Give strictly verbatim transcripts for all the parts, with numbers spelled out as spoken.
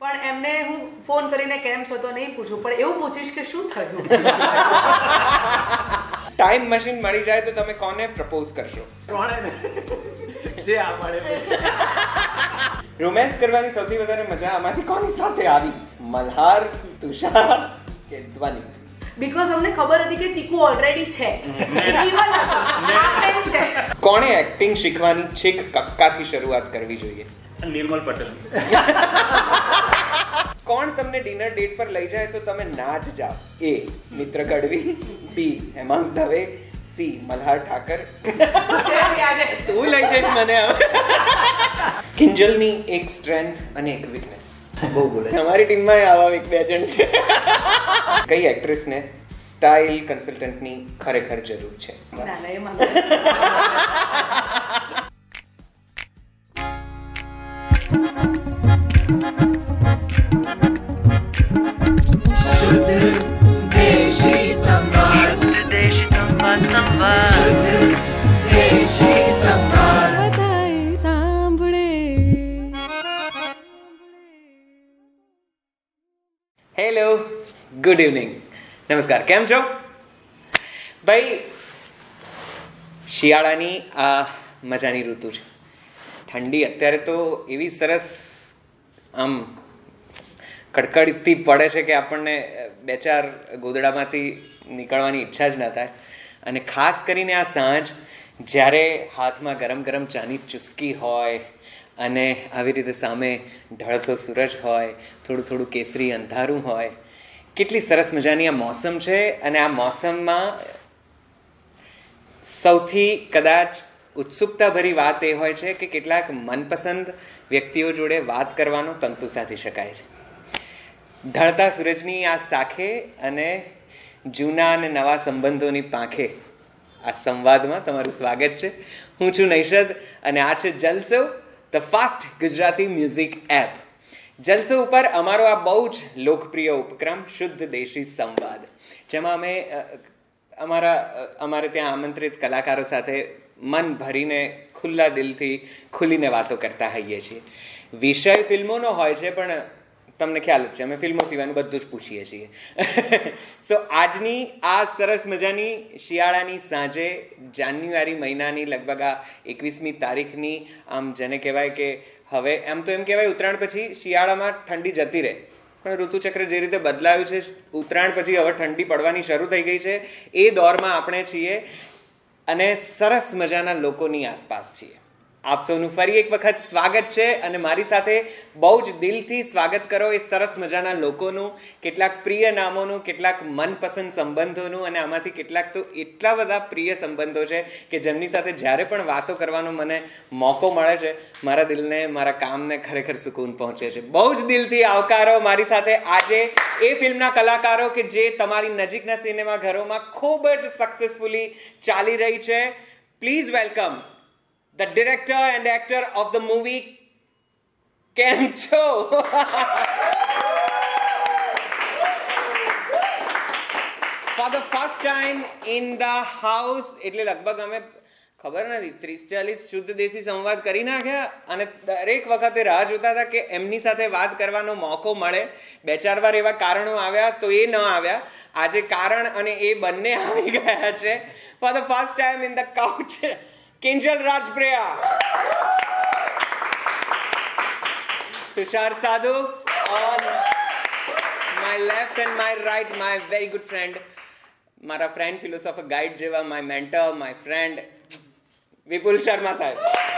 પણ એમને હું ફોન કરીને કેમ છો તો નહીં પૂછું, પણ એવું પૂછીશ કે શું થયું. ટાઈમ મશીન મળી જાય તો તમે કોને પ્રપોઝ કરશો? કોણે જે આ મળે. રોમેન્સ કરવાની સૌથી વધારે મજા આમાંથી કોની સાથે આવી? મલ્હાર, તુષાર કે ધ્વનિ? બીકોઝ અમને ખબર હતી કે ચીકુ ઓલરેડી છે. કોણે એક્ટિંગ શીખવાની છીક કક્કાથી શરૂઆત કરવી જોઈએ? નિર્મલ પટેલ. કોણ તમને ડિનર ડેટ પર લઈ જાય તો તમે ના જ જાઓ? A Mitra Gadhvi, B Hemang Dave, C Malhar Thakar. તું લઈ જઈશ મને હવે. કિંજલની એક સ્ટ્રેન્થ અને એક વીકનેસ. બહુ બોલે. અમારી ટીમમાં આવા એક બે જણ છે. કઈ એક્ટ્રેસને સ્ટાઇલ કન્સલ્ટન્ટની ખરેખર જરૂર છે? ના ના એમાં હેલો, ગુડ ઇવનિંગ, નમસ્કાર. કેમ છો ભાઈ? શિયાળાની આ મજાની ઋતુ છે. ઠંડી અત્યારે તો એવી સરસ આમ કડકડતી પડે છે કે આપણને બે ચાર ગોદડામાંથી નીકળવાની ઈચ્છા જ ના થાય. અને ખાસ કરીને આ સાંજ જ્યારે હાથમાં ગરમ ગરમ ચાની ચુસ્કી હોય અને આવી રીતે સામે ઢળતો સૂરજ હોય, થોડું થોડું કેસરી અંધારું હોય, કેટલી સરસ મજાની આ મોસમ છે. અને આ મોસમમાં સૌથી કદાચ ઉત્સુકતાભરી વાત એ હોય છે કે કેટલાક મનપસંદ વ્યક્તિઓ જોડે વાત કરવાનો તંતુ સાધી શકાય છે. ઢળતા સૂરજની આ સાખે અને જૂના અને નવા સંબંધોની પાંખે આ સંવાદમાં તમારું સ્વાગત છે. હું છું નૈષદ અને આ છે Jalso, the fast Gujarati music app. Jalso ઉપર અમારો આ બહુ જ લોકપ્રિય ઉપક્રમ શુદ્ધ દેશી સંવાદ, જેમાં અમે અમારા અમારે ત્યાં આમંત્રિત કલાકારો સાથે મન ભરીને ખુલ્લા દિલથી ખુલીને વાતો કરતા હોઈએ છીએ. વિષય ફિલ્મોનો હોય છે, પણ તમને ખ્યાલ જ છે અમે ફિલ્મો સિવાયનું બધું જ પૂછીએ છીએ. સો આજની આ સરસ મજાની શિયાળાની સાંજે જાન્યુઆરી મહિનાની લગભગ આ એકવીસમી તારીખની, આમ જેને કહેવાય કે હવે એમ તો એમ કહેવાય ઉત્તરાયણ પછી શિયાળામાં ઠંડી જતી રહે, પણ ઋતુચક્ર જે રીતે બદલાયું છે, ઉત્તરાયણ પછી હવે ઠંડી પડવાની શરૂ થઈ ગઈ છે. એ દોરમાં આપણે છીએ અને સરસ મજાના લોકોની આસપાસ છીએ. આપ સૌનું ફરી એક વખત સ્વાગત છે અને મારી સાથે બહુ જ દિલથી સ્વાગત કરો એ સરસ મજાના લોકોનું, કેટલાક પ્રિય નામોનું, કેટલાક મનપસંદ સંબંધોનું, અને આમાંથી કેટલાક તો એટલા બધા પ્રિય સંબંધો છે કે જેમની સાથે જ્યારે પણ વાતો કરવાનો મને મોકો મળે છે, મારા દિલને, મારા કામને ખરેખર સુકૂન પહોંચે છે. બહુ જ દિલથી આવકારો મારી સાથે આજે એ ફિલ્મના કલાકારો કે જે તમારી નજીકના સિનેમાઘરોમાં ખૂબ જ સક્સેસફુલી ચાલી રહી છે. Please welcome the director and actor of the movie Kem Cho. For the first time in the house, એટલે લગભગ અમે ખબર નથી ત્રીસ ચાલીસ શુદ્ધ દેશી સંવાદ કરી નાખ્યા અને દરેક વખતે રાહ જોતા હતા કે એમની સાથે વાત કરવાનો મોકો મળે. બે ચાર વાર એવા કારણો આવ્યા તો એ ન આવ્યા. આજે કારણ અને એ બંને આવી ગયા છે. For the first time in the couch, Kinjal Rajpriya, Tushar Sadhu on my left and my right, my very good friend, mara friend, philosopher, guide jeva, my mentor, my friend, Vipul Sharma sahib.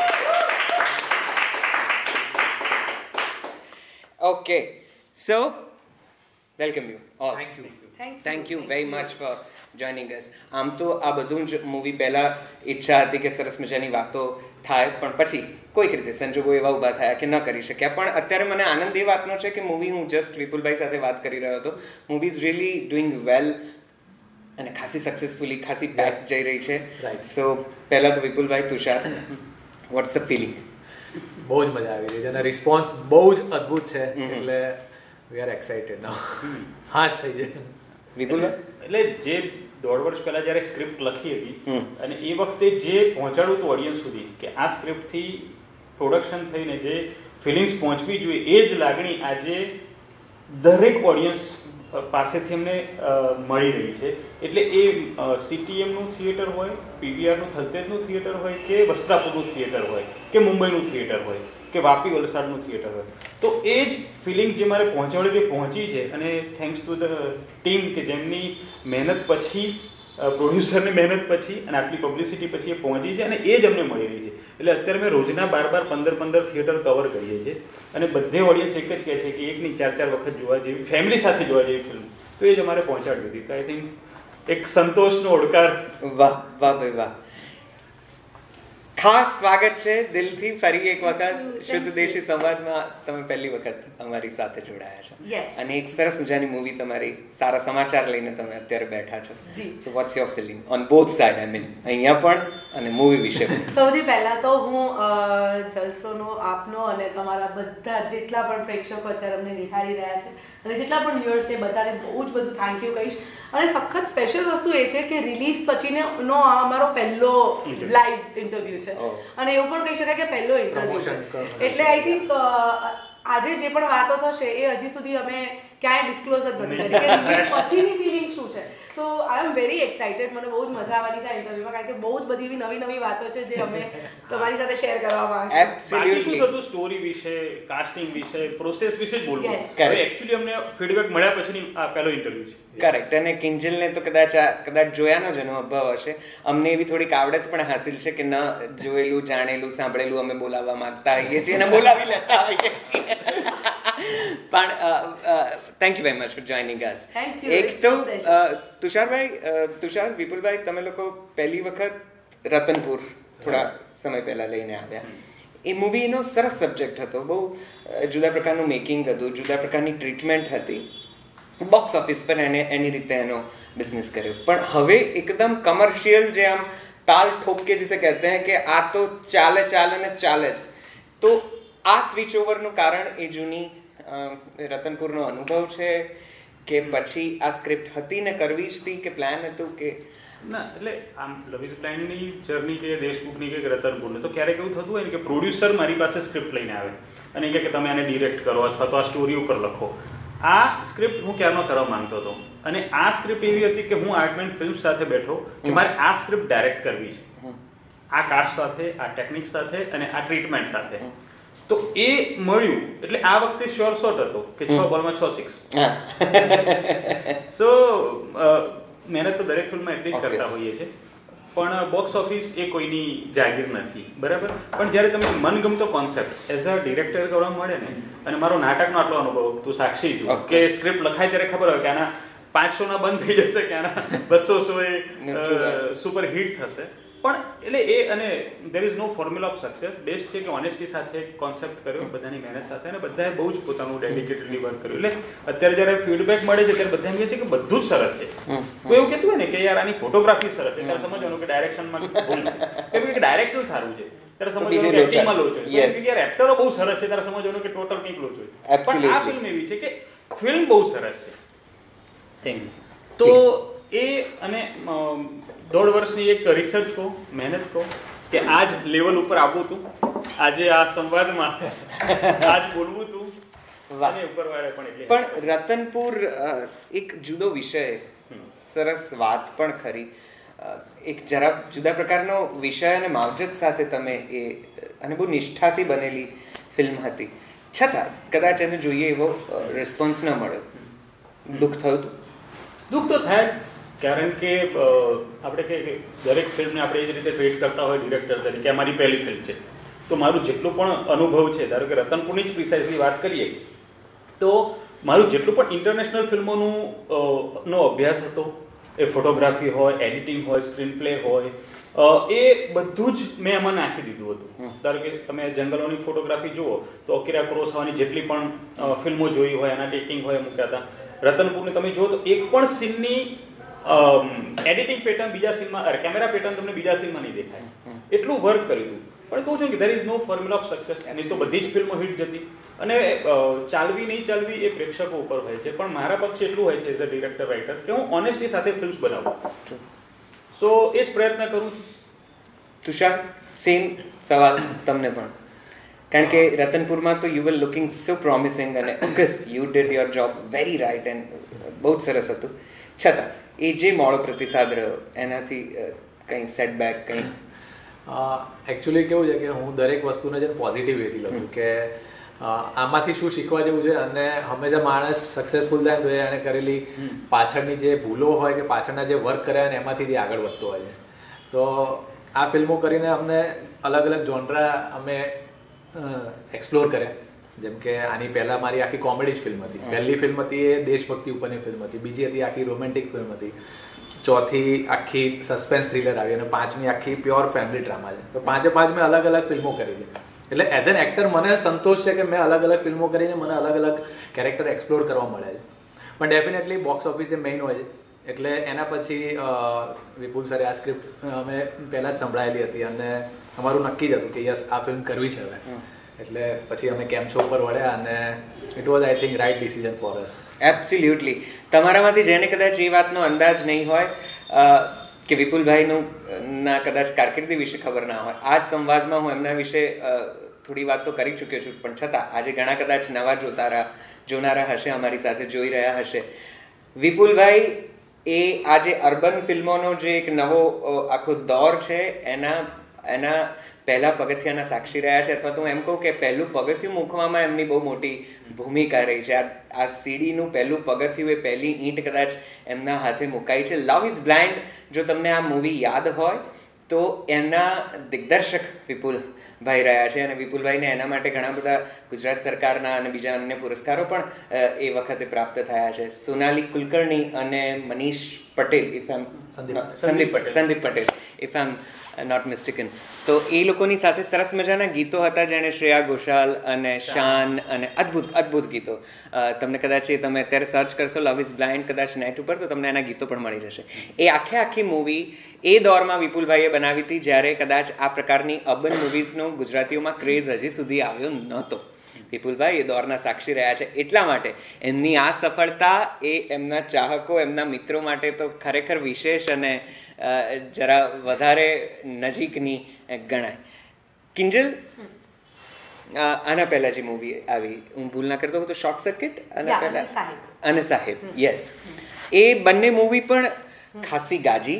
Okay, so welcome you all. Thank you. Thank you. Thank you very much for joining us. આમ તો આ બધું જ movie પહેલાં ઈચ્છા હતી કે સરસ મજાની વાતો થાય, પણ પછી કોઈક રીતે સંજોગો એવા ઊભા થયા કે ન કરી શક્યા. પણ અત્યારે મને આનંદ એ વાતનો છે કે મૂવી, હું જસ્ટ વિપુલભાઈ સાથે વાત કરી રહ્યો હતો, movie is really doing well અને ખાસી સક્સેસફુલી ખાસી બેક જઈ રહી છે. સો પહેલાં તો વિપુલભાઈ, તુષાર, વોટ્સ ધ ફિલિંગ? બહુ જ મજા આવી રહી છે અને રિસ્પોન્સ બહુ જ અદ્ભુત છે, એટલે વી આર એક્સાઇટેડ નાઉ. હા જ થઈ જાય. વિપુલભાઈ? એટલે જે દોઢ વર્ષ પહેલા જ્યારે સ્ક્રિપ્ટ લખી હતી અને એ વખતે જે પહોંચાડ્યું હતું ઓડિયન્સ સુધી કે આ સ્ક્રિપ્ટથી પ્રોડક્શન થઈને જે ફિલિંગ્સ પહોંચવી જોઈએ એ જ લાગણી આજે દરેક ઓડિયન્સ પાસેથી એમને મળી રહી છે. એટલે એ સીટીએમનું થિયેટર હોય, પીવીઆરનું થલતેજનું થિયેટર હોય, કે વસ્ત્રાપુરનું થિયેટર હોય, કે મુંબઈનું થિયેટર હોય, કે વાપી વલસાડનું થિયેટર હોય, તો એ જ ફિલિંગ જે મારે પહોંચાડે તે પહોંચી છે. અને થેન્ક્સ ટુ ધ ટીમ કે જેમની મહેનત પછી, પ્રોડ્યુસરની મહેનત પછી અને આટલી પબ્લિસિટી પછી એ પહોંચી છે અને એ જ અમને મળી રહી છે. એટલે અત્યારે મેં રોજના બાર બાર પંદર પંદર થિયેટર કવર કરીએ છીએ અને બધે ઓડિયન્સ એક જ કહે છે કે એકની ચાર ચાર વખત જોવા જેવી, ફેમિલી સાથે જોવા જેવી ફિલ્મ, તો એ જ અમારે પહોંચાડી દીધી. તો આઈ થિંક એક સંતોષનો ઓડકાર. વાહ વાહ ભાઈ વાહ. ખાસ સ્વાગત છે દિલથી ફરી એક વખત શુદ્ધ દેશી સંવાદમાં. તમે પહેલી વખત અમારી સાથે જોડાયા છો અને એક સરસ મજાની મૂવી, તમારી સારા સમાચાર લઈને તમે અત્યારે બેઠા છો. So what's your feeling on both side, I mean અહીંયા પણ અને મૂવી વિશે પણ? સૌથી પહેલા તો હું જલસોનો આપનો અને તમારા બધા જેટલા પણ પ્રેક્ષકો અત્યારે અમને નિહાળી રહ્યા છે અને જેટલા પણ વ્યુઅર્સ છે બધાને બહુ જ બધું થેન્ક યુ કહીશ. અને સખત સ્પેશિયલ વસ્તુ એ છે કે રિલીઝ પછીનો આ અમારો પહેલો લાઈવ ઇન્ટરવ્યુ છે અને એવું પણ કહી શકાય કે પહેલો ઇન્ટરવ્યુ છે. એટલે આઈ થિંક આજે જે પણ વાતો થશે એ હજી સુધી અમે ક્યાંય ડિસ્ક્લોઝ જ નથી કરી કે રિલીઝ પછીની ફિલિંગ શું છે. So I am very excited. મને બહુ જ મજા આવવાની છે આ ઇન્ટરવ્યુમાં, કારણ કે બહુ જ બધી એવી નવી નવી વાતો છે જે અમે તમારી સાથે શેર કરવા માંગીએ. એબ્સોલ્યુટલી. શું થતું સ્ટોરી વિશે, કાસ્ટિંગ વિશે, પ્રોસેસ વિશે જ બોલવું. હવે એક્ચ્યુઅલી અમને ફીડબેક મળ્યા પછીની આ પહેલો ઇન્ટરવ્યુ છે. કરેક્ટ. અને કિંજલને તો કદાચ કદાચ જોયાનો જ અનુભવ હશે. અમને એવી થોડીક આવડત પણ હાસિલ છે કે ન જોયેલું, જાણેલું, સાંભળેલું અમે બોલાવવા માંગતા હોઈએ છીએ અને બોલાવી લેતા હોઈએ છીએ. પણ thank you very much for joining us. એક તો તુષારભાઈ, તુષાર, વિપુલભાઈ, તમે લોકો પહેલી વખત રતનપુર થોડા સમય પહેલા લઈને આવ્યા. એ મૂવીનો સરસ સબ્જેક્ટ હતો, બહુ જુદા પ્રકારનું મેકિંગ હતું, જુદા પ્રકારની ટ્રીટમેન્ટ હતી. બોક્સ ઓફિસ પર એને એની રીતે એનો બિઝનેસ કર્યો. પણ હવે એકદમ કમર્શિયલ, જે આમ તાલ ઠોક કે जिसे कहते हैं કે આ તો ચાલે ચાલે ને ચાલે જ. તો આ સ્વિચ ઓવરનું કારણ એ જૂની રતનપુરનો અનુભવ છે કે પછી આ સ્ક્રિપ્ટ હતી ને કરવી જ હતી, કે પ્લાન હતું કે ના? એટલે આમ લવ ઇઝ બ્લાઇન્ડની જર્ની કે દેશમુખની કે રતનપુરની તો ક્યારેક એવું થતું હોય ને કે પ્રોડ્યુસર મારી પાસે સ્ક્રિપ્ટ લઈને આવે અને કહે કે તમે આને ડિરેક્ટ કરો અથવા તો આ સ્ટોરી ઉપર લખો. આ સ્ક્રિપ્ટ હું ક્યારનો કરવા માંગતો હતો અને આ સ્ક્રિપ્ટ એવી હતી કે હું આર્ટમેન્ટ ફિલ્મ સાથે બેઠો કે મારે આ સ્ક્રિપ્ટ ડાયરેક્ટ કરવી છે, આ કાસ્ટ સાથે, આ ટેકનિક સાથે અને આ ટ્રીટમેન્ટ સાથે. તો એ મળ્યું એટલે આ વખતે શ્યોર શોટ હતો કે છ બોલમાં છ સિક્સ. સો મહેનત તો દરેક ફિલ્મમાં એટલી જ કરતા હોઈએ છીએ, પણ બોક્સ ઓફિસ એ કોઈની જાગીર નથી, બરાબર. પણ જ્યારે તમે મનગમતો કોન્સેપ્ટ એઝ અ ડિરેક્ટર કરવા મળે ને, અને મારો નાટકનો આટલો અનુભવ તું સાક્ષી છું કે સ્ક્રિપ્ટ લખાય ત્યારે ખબર હોય કે આના પાંચસો ના બંધ થઈ જશે કે આના બસો સો એ સુપર હિટ થશે. પણ એટલે એ અને there is no formula of success. Best છે કે ઓનેસ્ટી સાથે કોન્સેપ્ટ કર્યો, બધાની મહેનત સાથે, અને બધાએ બહુ જ પોતાનું ડેડિકેટેડલી વર્ક કર્યું. એટલે અત્યારે જ્યારે ફીડબેક મળે છે ત્યારે બધા એમ કહે છે કે બધું જ સરસ છે. કોઈ એવું કહેતું હોય ને કે યાર આની ફોટોગ્રાફી સરસ છે, ત્યારે સમજવાનું કે ડાયરેક્શનમાં ભૂલ છે, કે ડાયરેક્શન સારું છે ત્યારે સમજવાનું કે એક્ટિંગમાં લોચો છે, યાર એક્ટરો બહુ સરસ છે ત્યારે સમજવાનું કે ટોટલ કંઈક લોચો છે. પણ આ ફિલ્મ એવી છે કે ફિલ્મ બહુ સરસ છે. Thank you. તો એ અને દોઢ વર્ષની એક રિસર્ચ કહો, મહેનત કહો કે આજ લેવલ ઉપર આવવું હતું, આજે આ સંવાદમાં આજ બોલવું હતું, અને ઉપરવાળે પણ એટલે. પણ રતનપુર એક જુદો વિષય, સરસ વાત પણ ખરી, એક જરા જુદા પ્રકારનો વિષય અને માવજત સાથે તમે એ, અને બહુ નિષ્ઠાથી બનેલી ફિલ્મ હતી. છતાં કદાચ એને જોઈએ એવો રિસ્પોન્સ ન મળ્યો. દુઃખ થયું હતું? દુઃખ તો થાય, કારણ કે આપણે કે દરેક ફિલ્મને આપણે એ જ રીતે ટ્રીટ કરતા હોય ડિરેક્ટર તરીકે. અમારી પહેલી ફિલ્મ છે તો મારું જેટલું પણ અનુભવ છે, ધારો કે રતનપુરની જ પ્રિસાઇઝલી વાત કરીએ તો મારું જેટલું પણ ઇન્ટરનેશનલ ફિલ્મોનું નો અભ્યાસ હતો, એ ફોટોગ્રાફી હોય, એડિટિંગ હોય, સ્ક્રીન પ્લે હોય, એ બધું જ મેં એમાં નાખી દીધું હતું. ધારો કે તમે જંગલોની ફોટોગ્રાફી જુઓ તો અકીરા કુરોસાવાની જેટલી પણ ફિલ્મો જોઈ હોય એના ટેકિંગ હોય મૂક્યા હતા. રતનપુરને તમે જુઓ તો એક પણ સીનની એડિટિંગ પેટર્ન બીજા સીનમાં, કેમેરા પેટર્ન તમને બીજા સીનમાં નહીં દેખાય, એટલું વર્ક કર્યું હતું. પણ કહું છું કે there is no formula of success. એની તો બધી જ ફિલ્મો હિટ જતી, અને ચાલવી નહીં ચાલવી એ પ્રેક્ષકો ઉપર હોય છે. પણ મારા પક્ષ એટલું હોય છે એઝ અ ડિરેક્ટર રાઇટર કે હું ઓનેસ્ટલી સાથે ફિલ્મ્સ બનાવું. સો એ જ પ્રયત્ન કરું છું. તુષાર, સેમ સવાલ તમને પણ. કારણ કે રતનપુરમાં તો you were looking so promising અને of course you did your job very right and બહુ જ સરસ હતું. છતાં એ જે મોડો પ્રતિસાદ રહ્યો એનાથી કંઈ સેટબેક કંઈ? એકચ્યુઅલી કેવું છે કે હું દરેક વસ્તુને છે પોઝિટિવ વેથી લઉં કે આમાંથી શું શીખવા જેવું છે, અને હંમેશા માણસ સક્સેસફુલ થાય તો એને કરેલી પાછળની જે ભૂલો હોય કે પાછળના જે વર્ક કર્યા ને એમાંથી જે આગળ વધતો હોય છે. તો આ ફિલ્મો કરીને અમને અલગ અલગ જોનરા અમે એક્સપ્લોર કર્યા. જેમ કે આની પહેલાં મારી આખી કોમેડી ફિલ્મ હતી. પહેલી ફિલ્મ હતી એ દેશભક્તિ ઉપરની ફિલ્મ હતી, બીજી હતી આખી રોમેન્ટિક ફિલ્મ હતી, ચોથી આખી સસ્પેન્સ થ્રિલર આવી અને પાંચમી આખી પ્યોર ફેમિલી ડ્રામા છે. તો પાંચે પાંચ મેં અલગ અલગ ફિલ્મો કરી છે. એટલે એઝ એન એક્ટર મને સંતોષ છે કે મેં અલગ અલગ ફિલ્મો કરીને મને અલગ અલગ કેરેક્ટર એક્સપ્લોર કરવા મળે છે. પણ ડેફિનેટલી બોક્સ ઓફિસે મેઇન હોય છે. એટલે એના પછી વિપુલ સરે આ સ્ક્રિપ્ટ અમે પહેલાં જ સંભળાયેલી હતી અને અમારું નક્કી જ હતું કે યસ આ ફિલ્મ કરવી છે હવે. એટલે પછી અમે કેમ છો ઉપર વળ્યા અને it was I think right decision for us. Absolutely. તમારામાંથી જેને કદાચ એ વાતનો અંદાજ નહીં હોય કે વિપુલભાઈનું ના કદાચ કારકિર્દી વિશે ખબર ના હોય, આ જ સંવાદમાં હું એમના વિશે થોડી વાત તો કરી ચૂક્યો છું, પણ છતાં આજે ઘણા કદાચ નવા જોતારા જોનારા હશે, અમારી સાથે જોઈ રહ્યા હશે. વિપુલભાઈ એ આજે અર્બન ફિલ્મોનો જે એક નવો આખો દોર છે એના એના પહેલા પગથિયાના સાક્ષી રહ્યા છે, અથવા તો હું એમ કહું કે પહેલું પગથિયું મૂકવામાં એમની બહુ મોટી ભૂમિકા રહી છે. આ સીડીનું પહેલું પગથિયું એ પહેલી ઈંટ કદાચ એમના હાથે મુકાઈ છે. લવ ઇઝ બ્લાઇન્ડ જો તમને આ મૂવી યાદ હોય તો એના દિગ્દર્શક વિપુલભાઈ રહ્યા છે અને વિપુલભાઈને એના માટે ઘણા બધા ગુજરાત સરકારના અને બીજા અન્ય પુરસ્કારો પણ એ વખતે પ્રાપ્ત થયા છે. સોનાલી કુલકર્ણી અને Manish Patel if I'm Sandeep Patel Sandeep Patel if I'm not mistaken. તો એ લોકોની સાથે સરસ મજાના ગીતો હતા જેણે શ્રેયા ઘોષાલ અને શાન અને અદ્ભુત અદ્ભુત ગીતો. તમને કદાચ એ તમે અત્યારે સર્ચ કરશો લવ ઇઝ બ્લાઇન્ડ કદાચ નેટ ઉપર તો તમને એના ગીતો પણ મળી જશે. એ આખે આખી મૂવી એ દોરમાં વિપુલભાઈએ બનાવી હતી જ્યારે કદાચ આ પ્રકારની અર્બન મૂવીઝનો ગુજરાતીઓમાં ક્રેઝ હજી સુધી આવ્યો નહોતો. વિપુલભાઈ એ દોરના સાક્ષી રહ્યા છે. એટલા માટે એમની આ સફળતા એ એમના ચાહકો એમના મિત્રો માટે તો ખરેખર વિશેષ અને જરા વધારે નજીકની ગણાય. કિંજલ, આના પહેલા જે મૂવી આવી હું ભૂલ ના કરતો હું તો શોર્ટ સર્કિટ આના પહેલા અને સાહેબ, યસ, એ બંને મૂવી પણ ખાસી ગાજી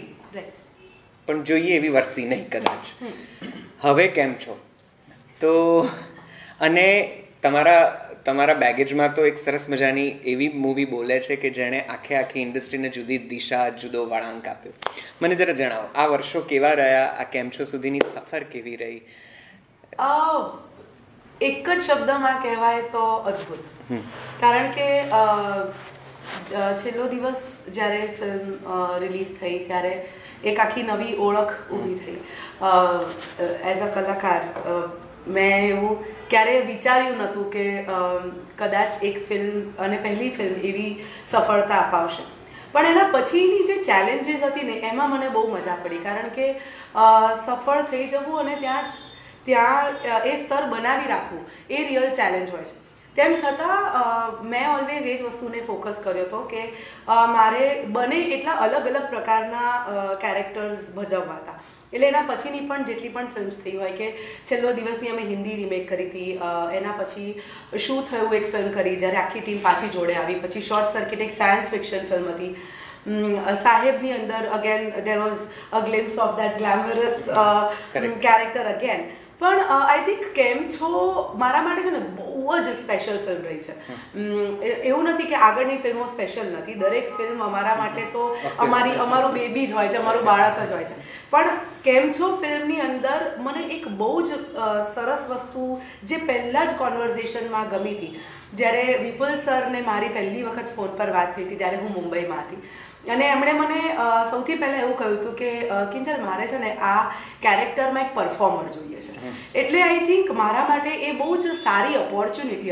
પણ જોઈએ એવી વરસી નહીં કદાચ. હવે કેમ છો? તો અને તમારા તમારા બેગેજમાં તો એક સરસ મજાની એવી મૂવી બોલે છે કે જેણે આખે આખી ઇન્ડસ્ટ્રીને જુદી દિશા જુદો વળાંક આપ્યો. મને જરા જણાવો આ વર્ષો કેવા રહ્યા, આ કેમ છો સુધીની સફર કેવી રહી? એક જ શબ્દમાં કહેવાય તો અદ્ભુત. કારણ કે છેલ્લો દિવસ જ્યારે ફિલ્મ રિલીઝ થઈ ત્યારે એક આખી નવી ઓળખ ઊભી થઈ. એઝ અ કલાકાર મેં એવું ક્યારેય વિચાર્યું નહોતું કે કદાચ એક ફિલ્મ અને પહેલી ફિલ્મ એવી સફળતા અપાવશે. પણ એના પછીની જે ચેલેન્જીસ હતી ને એમાં મને બહુ મજા પડી. કારણ કે સફળ થઈ જવું અને ત્યાં ત્યાં એ સ્તર બનાવી રાખવું એ રિયલ ચેલેન્જ હોય છે. તેમ છતાં મેં ઓલવેઝ એ જ વસ્તુને ફોકસ કર્યો હતો કે મારે બને એટલા અલગ અલગ પ્રકારના કેરેક્ટર્સ ભજવવા હતા. એટલે એના પછીની પણ જેટલી પણ ફિલ્મ્સ થઈ હોય કે છેલ્લો દિવસની અમે હિન્દી રિમેક કરી હતી, એના પછી શું થયું એક ફિલ્મ કરી જ્યારે આખી ટીમ પાછી જોડે આવી, પછી શોર્ટ સર્કિટ એક સાયન્સ ફિક્શન ફિલ્મ હતી, સાહેબની અંદર again there was a glimpse of that glamorous character again. પણ આઈ થિંક કેમ છો મારા માટે છે ને બહુ જ સ્પેશિયલ ફિલ્મ રહી છે. એવું નથી કે આગળની ફિલ્મો સ્પેશિયલ નથી, દરેક ફિલ્મ અમારા માટે તો અમારી અમારું બેબી જ હોય છે, અમારું બાળક જ હોય છે. પણ કેમ છો ફિલ્મની અંદર મને એક બહુ જ સરસ વસ્તુ જે પહેલાં જ કોન્વર્ઝેશનમાં ગમી હતી. જ્યારે વિપુલ સરને મારી પહેલી વખત ફોન પર વાત થઈ હતી ત્યારે હું મુંબઈમાં હતી અને એમણે મને સૌથી પહેલાં એવું કહ્યું હતું કે કિંજલ મારે છે ને આ કેરેક્ટરમાં એક પરફોર્મર જોઈએ છે. એટલે આઈ થિંક મારા માટે એ બહુ જ સારી ઓપોર્ચ્યુનિટી હતી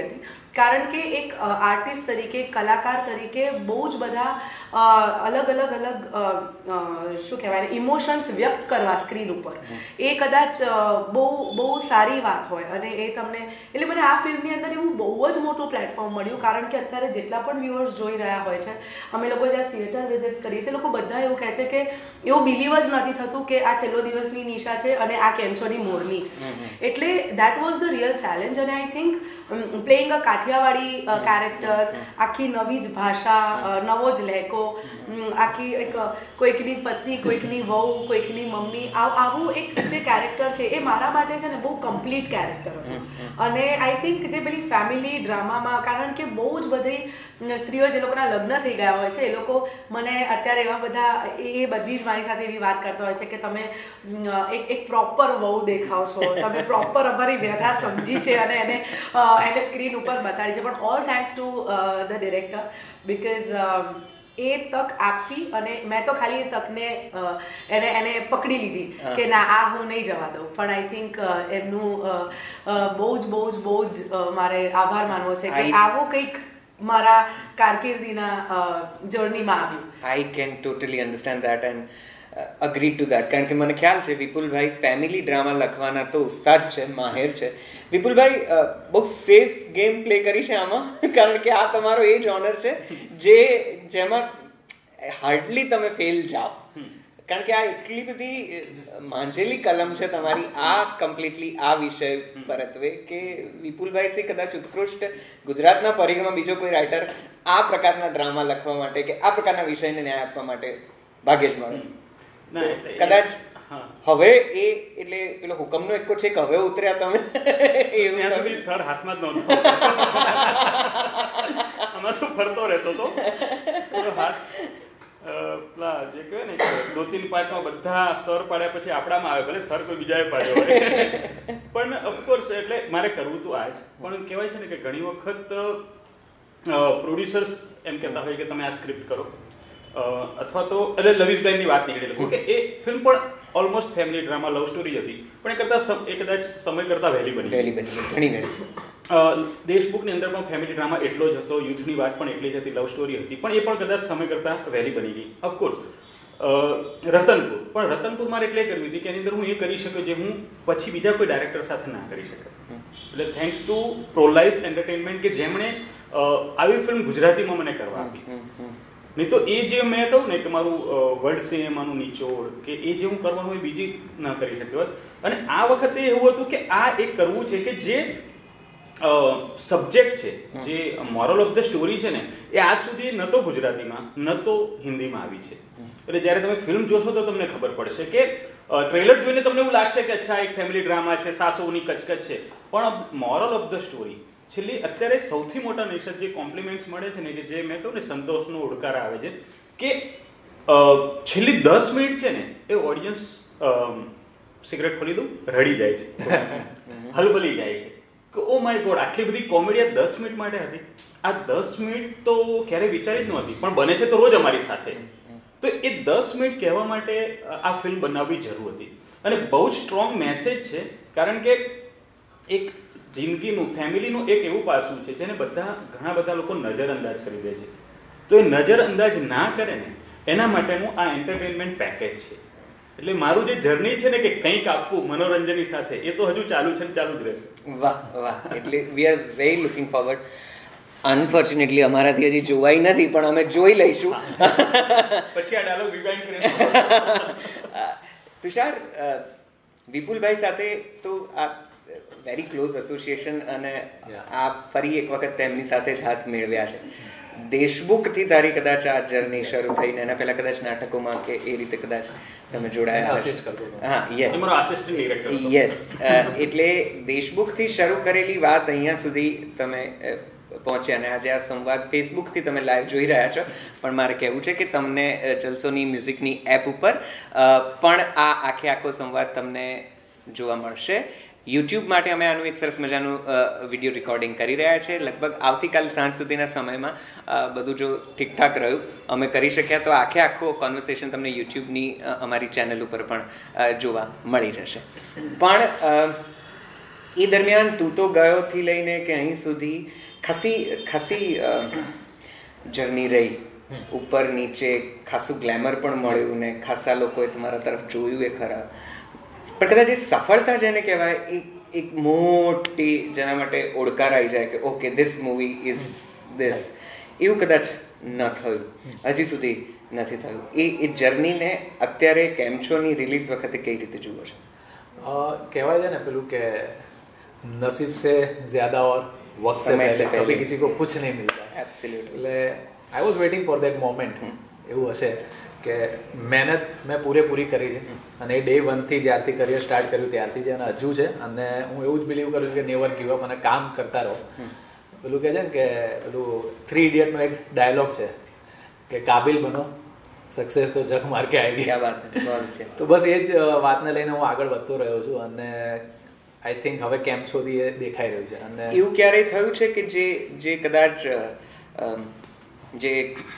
કારણ કે એક આર્ટિસ્ટ તરીકે, કલાકાર તરીકે બહુ જ બધા અલગ અલગ અલગ શું કહેવાય ઇમોશન્સ વ્યક્ત કરવા સ્ક્રીન ઉપર, એ કદાચ બહુ બહુ સારી વાત હોય. અને એ તમને એટલે મને આ ફિલ્મની અંદર એવું બહુ જ મોટું પ્લેટફોર્મ મળ્યું, કારણ કે અત્યારે જેટલા પણ વ્યુઅર્સ જોઈ રહ્યા હોય છે, અમે લોકો જ્યાં થિયેટર વિઝિટ કરીએ છીએ, લોકો બધા એવું કહે છે કે એવું બિલીવ જ નથી થતું કે આ છેલ્લો દિવસની નિશા છે અને આ કેન્સોની મોરની છે. એટલે that was the real challenge. અને I think playing a Kathiawadi character, આખી નવી જ ભાષા, નવો જ લહેકો, આખી એક કોઈકની પત્ની, કોઈકની વહુ, કોઈકની મમ્મી, આવું એક જે કેરેક્ટર છે એ મારા માટે છે ને બહુ કમ્પ્લીટ કેરેક્ટર હતું. અને આઈ થિંક જે પેલી ફેમિલી ડ્રામામાં, કારણ કે બહુ જ બધી સ્ત્રીઓ જે લોકોના લગ્ન થઈ ગયા હોય છે, એ લોકો મને અત્યારે એવા બધા એ બધી જ મારી સાથે એવી વાત કરતા હોય છે કે તમે એક એક પ્રોપર વહુ દેખાવ છો, તમે પ્રોપર અમારી વ્યથા સમજી છે અને એને એને સ્ક્રીન ઉપર બતાડી છે. પણ all thanks to the director, because એ તક આપી અને મેં તો ખાલી એ તકને એને એને પકડી લીધી કે ના આ હું નહીં જવા દઉં. પણ આઈ થિંક એમનું બહુ જ બહુ જ બહુ જ મારે આભાર માનવો છે કે આવું કંઈક મારા કારકિર્દીના જર્નીમાં આવ્યું. I can totally understand that and agree to that. કારણ કે મને ખ્યાલ છે વિપુલભાઈ ફેમિલી ડ્રામા લખવાના તો ઉસ્તાદ છે, માહેર છે. વિપુલભાઈ બહુ સેફ ગેમ પ્લે કરી છે આમાં, કારણ કે આ તમારો એ જ ઓનર છે જે જેમાં હાર્ડલી તમે ફેલ જાઓ, કારણ કે આ એટલી બધી માંજેલી કલમ છે તમારી આ કમ્પ્લીટલી આ વિષય પરત્વે કે વિપુલભાઈથી કદાચ ઉત્કૃષ્ટ ગુજરાતના પરિઘમાં બીજો કોઈ રાઇટર આ પ્રકારના ડ્રામા લખવા માટે કે આ પ્રકારના વિષયને ન્યાય આપવા માટે ભાગ્યે જ મળે. કદાચ હવે એ એટલે પેલો હુકમનો એકો છે કે હવે ઉતર્યા તમે, ત્યાં સુધી સર હાથમાં જ નહોતો, આમાં શું ફરતો રહેતો હતો હાથ પેલા જે કહેવાય ને દો તીન પાંચમાં બધા સર પાડ્યા પછી આપણામાં આવે, ભલે સર કોઈ બીજાએ પાડ્યો હોય. પણ ઓફકોર્સ એટલે મારે કરવું હતું આ જ. પણ કહેવાય છે ને કે ઘણી વખત પ્રોડ્યુસર્સ એમ કહેતા હોય કે તમે આ સ્ક્રિપ્ટ કરો, અથવા તો એટલે લવ ઇઝ બ્લાઇન્ડની વાત નીકળેલી કે એ ફિલ્મ પણ almost family drama love story હતી, પણ એ કરતા એ કદાચ સમય કરતા વહેલી બની વહેલી બની ઘણી વહેલી. દેશબુકની અંદર પણ ફેમિલી ડ્રામા એટલો જ હતો, યુથની વાત પણ એટલી જ હતી, લવ સ્ટોરી હતી, પણ એ પણ કદાચ સમય કરતા વહેલી બની ગઈ. ઓફકોર્સ રતનપુર, પણ રતનપુર મારે એટલે કરવી હતી કે એની અંદર હું એ કરી શક્યો જે હું પછી બીજા કોઈ ડાયરેક્ટર સાથે ના કરી શક્યો. એટલે thanks to pro life entertainment કે જેમણે આવી ફિલ્મ ગુજરાતીમાં મને કરવા આપી. નહીં તો એ જે મેં કહું ને કે મારું વર્લ્ડ સિનેમાનું નિચોડ કે એ જે હું કરવાનું હોય બીજી ના કરી શક્યો હોત. અને આ વખતે એવું હતું કે આ એક કરવું છે કે જે સબ્જેક્ટ છે, જે મોરલ ઓફ ધ સ્ટોરી છે ને, એ આજ સુધી ન તો ગુજરાતીમાં ન તો હિન્દીમાં આવી છે. એટલે જ્યારે તમે ફિલ્મ જોશો તો તમને ખબર પડશે કે ટ્રેલર જોઈને તમને એવું લાગશે કે અચ્છા એક ફેમિલી ડ્રામા છે, સાસુની કચકચ છે, પણ મોરલ ઓફ ધ સ્ટોરી છેલ્લી અત્યારે સૌથી મોટા નિષેધ જે કોમ્પ્લિમેન્ટ્સ મળે છે ને, કે જે મેં કહ્યું ને સંતોષનો ઉડકાર આવે છે કે છેલ્લી દસ મિનિટ છે ને એ ઓડિયન્સ સિગરેટ ખોલી દઉં રડી જાય છે, હલબલી જાય છે કે ઓ માય ગોડ આટલી બધી કોમેડી આ દસ મિનિટ માટે હતી. આ દસ મિનિટ તો ક્યારેય વિચારી જ નહોતી, પણ બને છે તો રોજ અમારી સાથે. તો એ દસ મિનિટ કહેવા માટે આ ફિલ્મ બનાવવી જરૂર હતી. અને બહુ જ સ્ટ્રોંગ મેસેજ છે, કારણ કે એક જિંદગીનું ફેમિલીનું એક એવું પાસું છે જેને બધા ઘણા બધા લોકો નજરઅંદાજ કરી દે છે. તો એ નજરઅંદાજ ના કરે ને એના માટેનું આ એન્ટરટેનમેન્ટ પેકેજ છે. એટલે મારું જે જર્ની છે ને કે કંઈક આપવું મનોરંજનની સાથે, એ તો હજુ ચાલુ છે ને ચાલુ જ રહેશે. વાહ વાહ. એટલે we are very looking forward. Unfortunately અમારાથી હજી જોવાઈ નથી, પણ અમે જોઈ લઈશું. પછી આ ડાયલોગ રિવાઇન્ડ કરીને. તુષાર, વિપુલભાઈ સાથે તો આ વેરી ક્લોઝ એસોસિએશન અને આ ફરી એક વખત તેમની સાથે જ હાથ મેળવ્યા છે. દેશબુકથી તારી કદાચ આ જર્ની શરૂ થઈને એના પહેલા કદાચ નાટકોમાં કે એ રીતે કદાચ તમે જોડાયા. હા, યસ યસ. એટલે દેશબુકથી શરૂ કરેલી વાત અહીંયા સુધી તમે પહોંચ્યા અને આજે આ સંવાદ ફેસબુકથી તમે લાઈવ જોઈ રહ્યા છો. પણ મારે કહેવું છે કે તમને જલસોની મ્યુઝિકની એપ ઉપર પણ આ આખે આખો સંવાદ તમને જોવા મળશે. યુટ્યુબ માટે અમે આનું એક સરસ મજાનું વિડીયો રેકોર્ડિંગ કરી રહ્યા છીએ. લગભગ આવતીકાલ સાંજ સુધીના સમયમાં બધું જો ઠીકઠાક રહ્યું અમે કરી શક્યા તો આખે આખો કોન્વર્સેશન તમને યુટ્યુબની અમારી ચેનલ ઉપર પણ જોવા મળી જશે. પણ એ દરમિયાન તું તો ગયોથી લઈને કે અહીં સુધી ખાસી ખાસી જર્ની રહી, ઉપર નીચે ખાસું ગ્લેમર પણ મળ્યું ને ખાસા લોકોએ તમારા તરફ જોયું એ ખરા, પણ કદાચ એ સફળતા જેને કહેવાય એ એક મોટી જેના માટે ઓળકાર આવી જાય કે okay this movie is this, એવું કદાચ ન થયું, હજી સુધી નથી થયું. એ એ જર્નીને અત્યારે કેમ છોની રિલીઝ વખતે કઈ રીતે જુઓ છો? કહેવાય છે ને પેલું કે નસીબ સે જ્યાદા ઓર વક્ત સે પહેલે કભી કિસી કો કુછ નહીં મિલતા. એબ્સોલ્યુટલી. એટલે I was waiting for that moment. એવું હશે કે મહેનત મેં પૂરેપૂરી કરી છે અને એ ડે વનથી જ્યારથી કરિયર સ્ટાર્ટ કર્યું ત્યારથી જ અને હજુ છે, અને હું એવું જ બિલીવ કરું છું કે નેવર ગીવ અપ, અને કામ કરતા રહો. પેલું કહે છે ને કે પેલું થ્રી ઇડિયટનો એક ડાયલોગ છે કે કાબિલ બનો, સક્સેસ તો જગ માર કે આવેગી. ક્યા વાત છે. તો બસ એ જ વાતને લઈને હું આગળ વધતો રહ્યો છું, અને આઈ થિંક હવે કેમ છોથી એ દેખાઈ રહ્યું છે. અને એવું ક્યારેય થયું છે કે જે જે કદાચ જે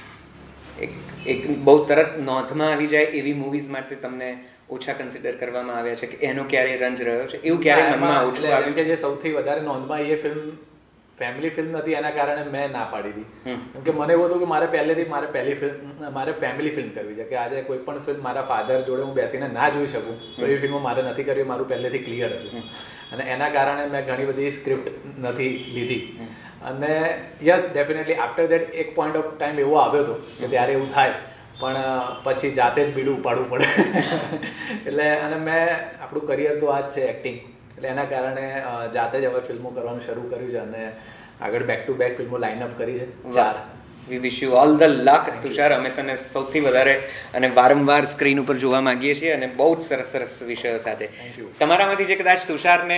એક એક બહુ તરત નોંધમાં આવી જાય એવી મૂવીઝ માટે તમને ઓછા કન્સિડર કરવામાં આવ્યા છે, કે એનો ક્યારેય રંજ રહ્યો છે? એવું ક્યારેય મનમાં ઓછું આવ્યું કે જે સૌથી વધારે નોંધમાં એ ફિલ્મ ફેમિલી ફિલ્મ નથી, એના કારણે મેં ના પાડી હતી. કેમ કે મને એવું હતું કે મારે પહેલેથી મારે પહેલી ફિલ્મ મારે ફેમિલી ફિલ્મ કરવી છે, કે આજે કોઈ પણ ફિલ્મ મારા ફાધર જોડે હું બેસીને ના જોઈ શકું તો એ ફિલ્મ મારે નથી કરવી, મારું પહેલેથી ક્લિયર હતું. અને એના કારણે મેં ઘણી બધી સ્ક્રિપ્ટ નથી લીધી. અને યસ ડેફિનેટલી આફ્ટર દેટ એક પોઈન્ટ ઓફ ટાઈમ એવો આવ્યો હતો કે ત્યારે એવું થાય, પણ પછી જાતે જ બીડું ઉપાડવું પડે. એટલે અને મેં આપણું કરિયર તો આ જ છે એક્ટિંગ, એટલે એના કારણે જાતે જ હવે ફિલ્મો કરવાનું શરૂ કર્યું છે, અને આગળ બેક ટુ બેક ફિલ્મો લાઇનઅપ કરી છે ચાર. We wish you all the luck Tushar. અમે તને સૌથી વધારે અને વારંવાર સ્ક્રીન ઉપર જોવા માંગીએ છીએ, અને બહુ જ સરસ સરસ વિષયો સાથે. તમારામાંથી જે કદાચ તુષારને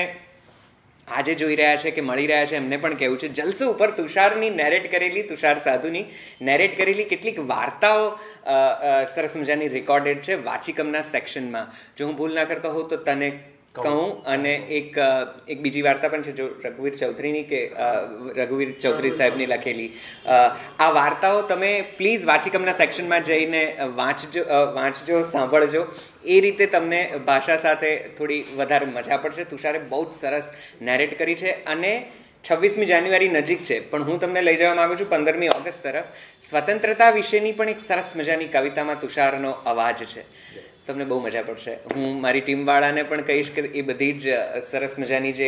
આજે જોઈ રહ્યા છે કે મળી રહ્યા છે, એમને પણ કહેવું છે જલસો ઉપર તુષારની નેરેટ કરેલી, તુષાર સાધુની નેરેટ કરેલી કેટલીક વાર્તાઓ સરસ મજાની રેકોર્ડેડ છે વાચિકમના સેક્શનમાં. જો હું ભૂલ ના કરતો હોઉં તો તને કહું, અને એક એક બીજી વાર્તા પણ છે જો રઘુવીર ચૌધરીની કે રઘુવીર ચૌધરી સાહેબની લખેલી. આ વાર્તાઓ તમે પ્લીઝ વાચિકમના સેક્શનમાં જઈને વાંચજો વાંચજો સાંભળજો. એ રીતે તમને ભાષા સાથે થોડી વધારે મજા પડશે. તુષારે બહુ જ સરસ નેરેટ કરી છે, અને છવ્વીસમી જાન્યુઆરી નજીક છે, પણ હું તમને લઈ જવા માગું છું પંદરમી ઓગસ્ટ તરફ. સ્વતંત્રતા વિશેની પણ એક સરસ મજાની કવિતામાં તુષારનો અવાજ છે, તમને બહુ મજા પડશે. હું મારી ટીમવાળાને પણ કહીશ કે એ બધી જ સરસ મજાની જે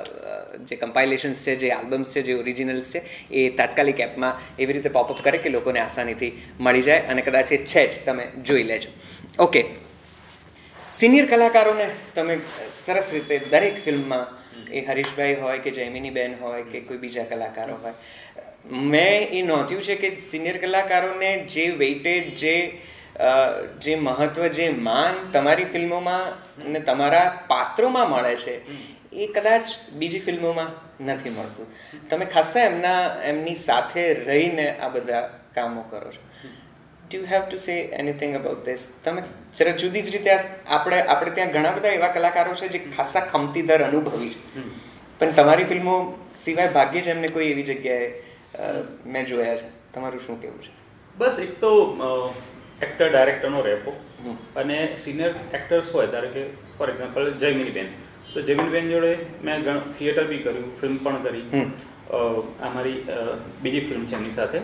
જે કમ્પાઇલેશન્સ છે, જે આલ્બમ્સ છે, જે ઓરિજિનલ્સ છે, એ તાત્કાલિક એપમાં એવી રીતે પોપઅપ કરે કે લોકોને આસાનીથી મળી જાય, અને કદાચ એ છે જ, તમે જોઈ લેજો. ઓકે, સિનિયર કલાકારોને તમે સરસ રીતે દરેક ફિલ્મમાં, એ હરીશભાઈ હોય કે જયમિની બેન હોય કે કોઈ બીજા કલાકારો હોય, મેં એ નોંધ્યું છે કે સિનિયર કલાકારોને જે વેઇટેજ, જે જે મહત્વ, જે માન તમારી ફિલ્મોમાં અને તમારા પાત્રોમાં મળે છે, એ કદાચ બીજી ફિલ્મોમાં નથી મળતું. તમે ખાસા એમના એમની સાથે રહીને આ બધા કામો કરો છો. Do you have to say anything about this? તમે જરા જુદી જ રીતે, આપણે આપણે ત્યાં ઘણા બધા એવા કલાકારો છે જે ખાસા ખમતીધર અનુભવી છે, પણ તમારી ફિલ્મો સિવાય ભાગ્યે જ એમને કોઈ એવી જગ્યાએ મેં જોયા છે. તમારું શું કહેવું છે? બસ એક તો એક્ટર ડાયરેક્ટરનો રેપો, અને સિનિયર એક્ટર્સ હોય, ધારો કે ફોર એક્ઝામ્પલ જયમિની બેન, તો જયમિની બેન જોડે મેં થિયેટર બી કર્યું, ફિલ્મ પણ કરી. આ મારી બીજી ફિલ્મ છે એમની સાથે.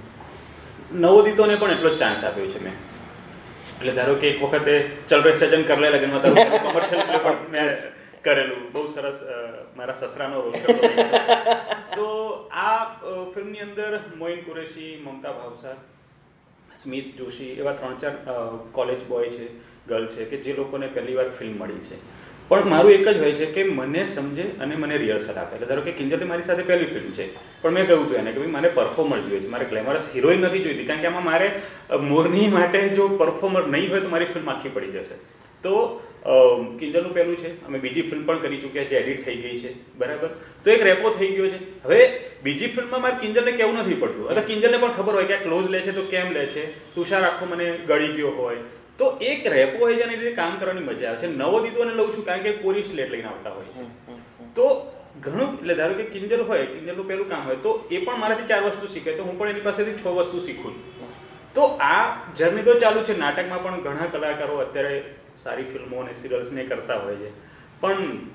નવોદિતોને પણ એટલો જ ચાન્સ આપ્યો છે મેં. એટલે ધારો કે એક વખતે ચલ રે સજન કર લે લગનમાં તારું કોમર્શિયલ પણ મેં કરેલું, બહુ સરસ મારા સસરાનો રોલ કર્યો. તો આ ફિલ્મની અંદર મોઇન કુરેશી, મમતા ભાવસાર, સ્મિત જોશી, એવા ત્રણ ચાર કોલેજ બોય છે, ગર્લ છે, કે જે લોકોને પહેલી વાર ફિલ્મ મળી છે. પણ મારું એક જ હોય છે કે મને સમજે અને મને રિહર્સલ આપે. એટલે ધારો કે કિંજલની મારી સાથે પહેલી ફિલ્મ છે, પણ મેં કહ્યું હતું એને કે ભાઈ મારે પરફોર્મર જોઈએ છે, મારે ગ્લેમરસ હિરોઈન નથી જોઈતી, કારણ કે આમાં મારે મોરની માટે જો પરફોર્મર નહીં હોય તો મારી ફિલ્મ આખી પડી જશે. તો કિંજલનું પહેલું છે, અમે બીજી ફિલ્મ પણ કરી ચૂક્યા છે, એડિટ થઈ ગઈ છે, બરાબર. તો એક રેપો થઈ ગયો છે. હવે બીજી ફિલ્મમાં મારે કિંજલને કેવું નથી પડતું, અથવા કિંજલને પણ ખબર હોય કે આ ક્લોઝ લે છે તો કેમ લે છે, તુષાર આખો મને ગળી ગયો હોય, તો એક રેપો હોય છે, એની રીતે કામ કરવાની મજા આવે છે. નવોદિતોને લઉં છું કારણ કે કોરી સ્લેટ લઈને આવતા હોય છે, તો ઘણું, એટલે ધારો કે કિંજલ હોય, કિંજલનું પહેલું કામ હોય, તો એ પણ મારાથી ચાર વસ્તુ શીખે, તો હું પણ એની પાસેથી છ વસ્તુ શીખું. તો આ જર્ની તો ચાલુ છે. નાટકમાં પણ ઘણા કલાકારો અત્યારે સારી ફિલ્મો અને સિરિયલ્સને કરતા હોય છે, પણ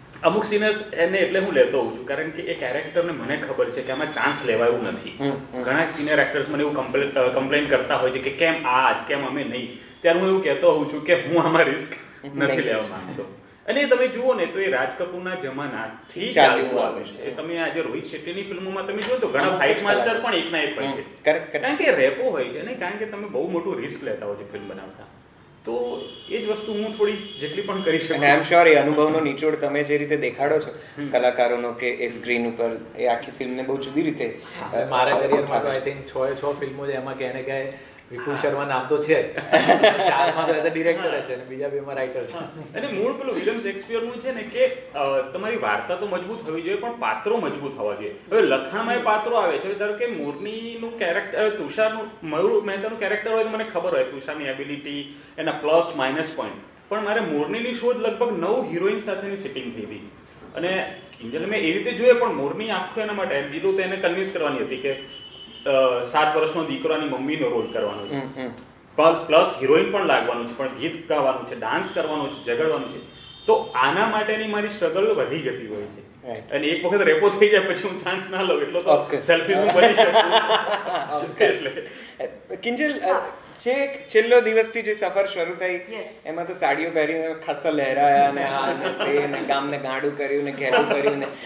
અમુક સિનિયર્સ એને એટલે હું લેતો હોઉં છું કારણ કે એ કેરેક્ટરને મને ખબર છે કે આમાં ચાન્સ લેવાયું નથી. ઘણા સિનિયર એક્ટર્સ મને એવું કમ્પ્લેન કમ્પ્લેન કરતા હોય છે કે કેમ આ જ કેમ અમે નહીં, ત્યારે હું એવું કહેતો હોઉં છું કે હું આમાં રિસ્ક નથી લેવા માંગતો. અને તમે જુઓ ને તો એ રાજ કપૂરના જમાનાથી ચાલુ આવે છે. તમે આજે રોહિત શેટ્ટીની ફિલ્મોમાં તમે જુઓ તો ઘણા ફાઇટ માસ્ટર પણ એકના એક હોય છે, કારણ કે રેપો હોય છે ને, કારણ કે તમે બહુ મોટું રિસ્ક લેતા હોય છે ફિલ્મ બનાવતા. તો એ જ વસ્તુ હું થોડી જેટલી પણ કરી શકું. આઈ એમ શ્યોર એ અનુભવનો નિચોડ તમે જે રીતે દેખાડો છો કલાકારોનો કે એ સ્ક્રીન ઉપર, એ આખી ફિલ્મને બહુ જુદી રીતે. મારા કરિયરમાં તો આઈ થિંક છ એ છ ફિલ્મો છે, એમાં ક્યાંને ક્યાંય વિપુલ શર્મા નામ તો છે ચારમાં તો એઝ અ ડિરેક્ટર છે અને બીજા બેમાં રાઇટર છે. અને મૂળ પેલું વિલિયમ શેક્સપિયરનું છે ને કે તમારી વાર્તા તો મજબૂત હોવી જોઈએ પણ પાત્રો મજબૂત હોવા જોઈએ. હવે લખાણમાં એ પાત્રો આવે છે, ધારો કે મોરનીનું કેરેક્ટર, તુષારનું, મયુર મહેતાનું કેરેક્ટર હોય તો મને ખબર હોય તુષારની એબિલિટી, એના પ્લસ માઇનસ પોઈન્ટ, પણ મારે મોરનીની શોધ લગભગ નવ હિરોઈન સાથેની સિટિંગ થઈ હતી. અને કિંજલ મેં એ રીતે જોઈએ પણ મોરની આખું એના માટે બીજું તો એને કન્વિન્સ કરવાની હતી કે સાત વર્ષનો દીકરાની મમ્મીનો રોલ કરવાનો છે, પ્લસ હિરોઈન પણ લાગવાનું છે, પણ ગીત ગાવાનું છે, ડાન્સ કરવાનો છે, ઝઘડવાનું છે. તો આના માટેની મારી સ્ટ્રગલ વધી જતી હોય છે. અને એક વખત રેપો થઈ જાય પછી હું ચાન્સ ના લઉં એટલો તો સેલ્ફિશ હું બની શકું. એટલે કિંજલ, જે છેલ્લો દિવસથી જે સફર શરૂ થઈ એમાં તો સાડીઓ પહેરીને ખાસા લહેરાયા ને આ ને તે ને ગામને ગાંડું કર્યું ને ઘેરું કર્યું ને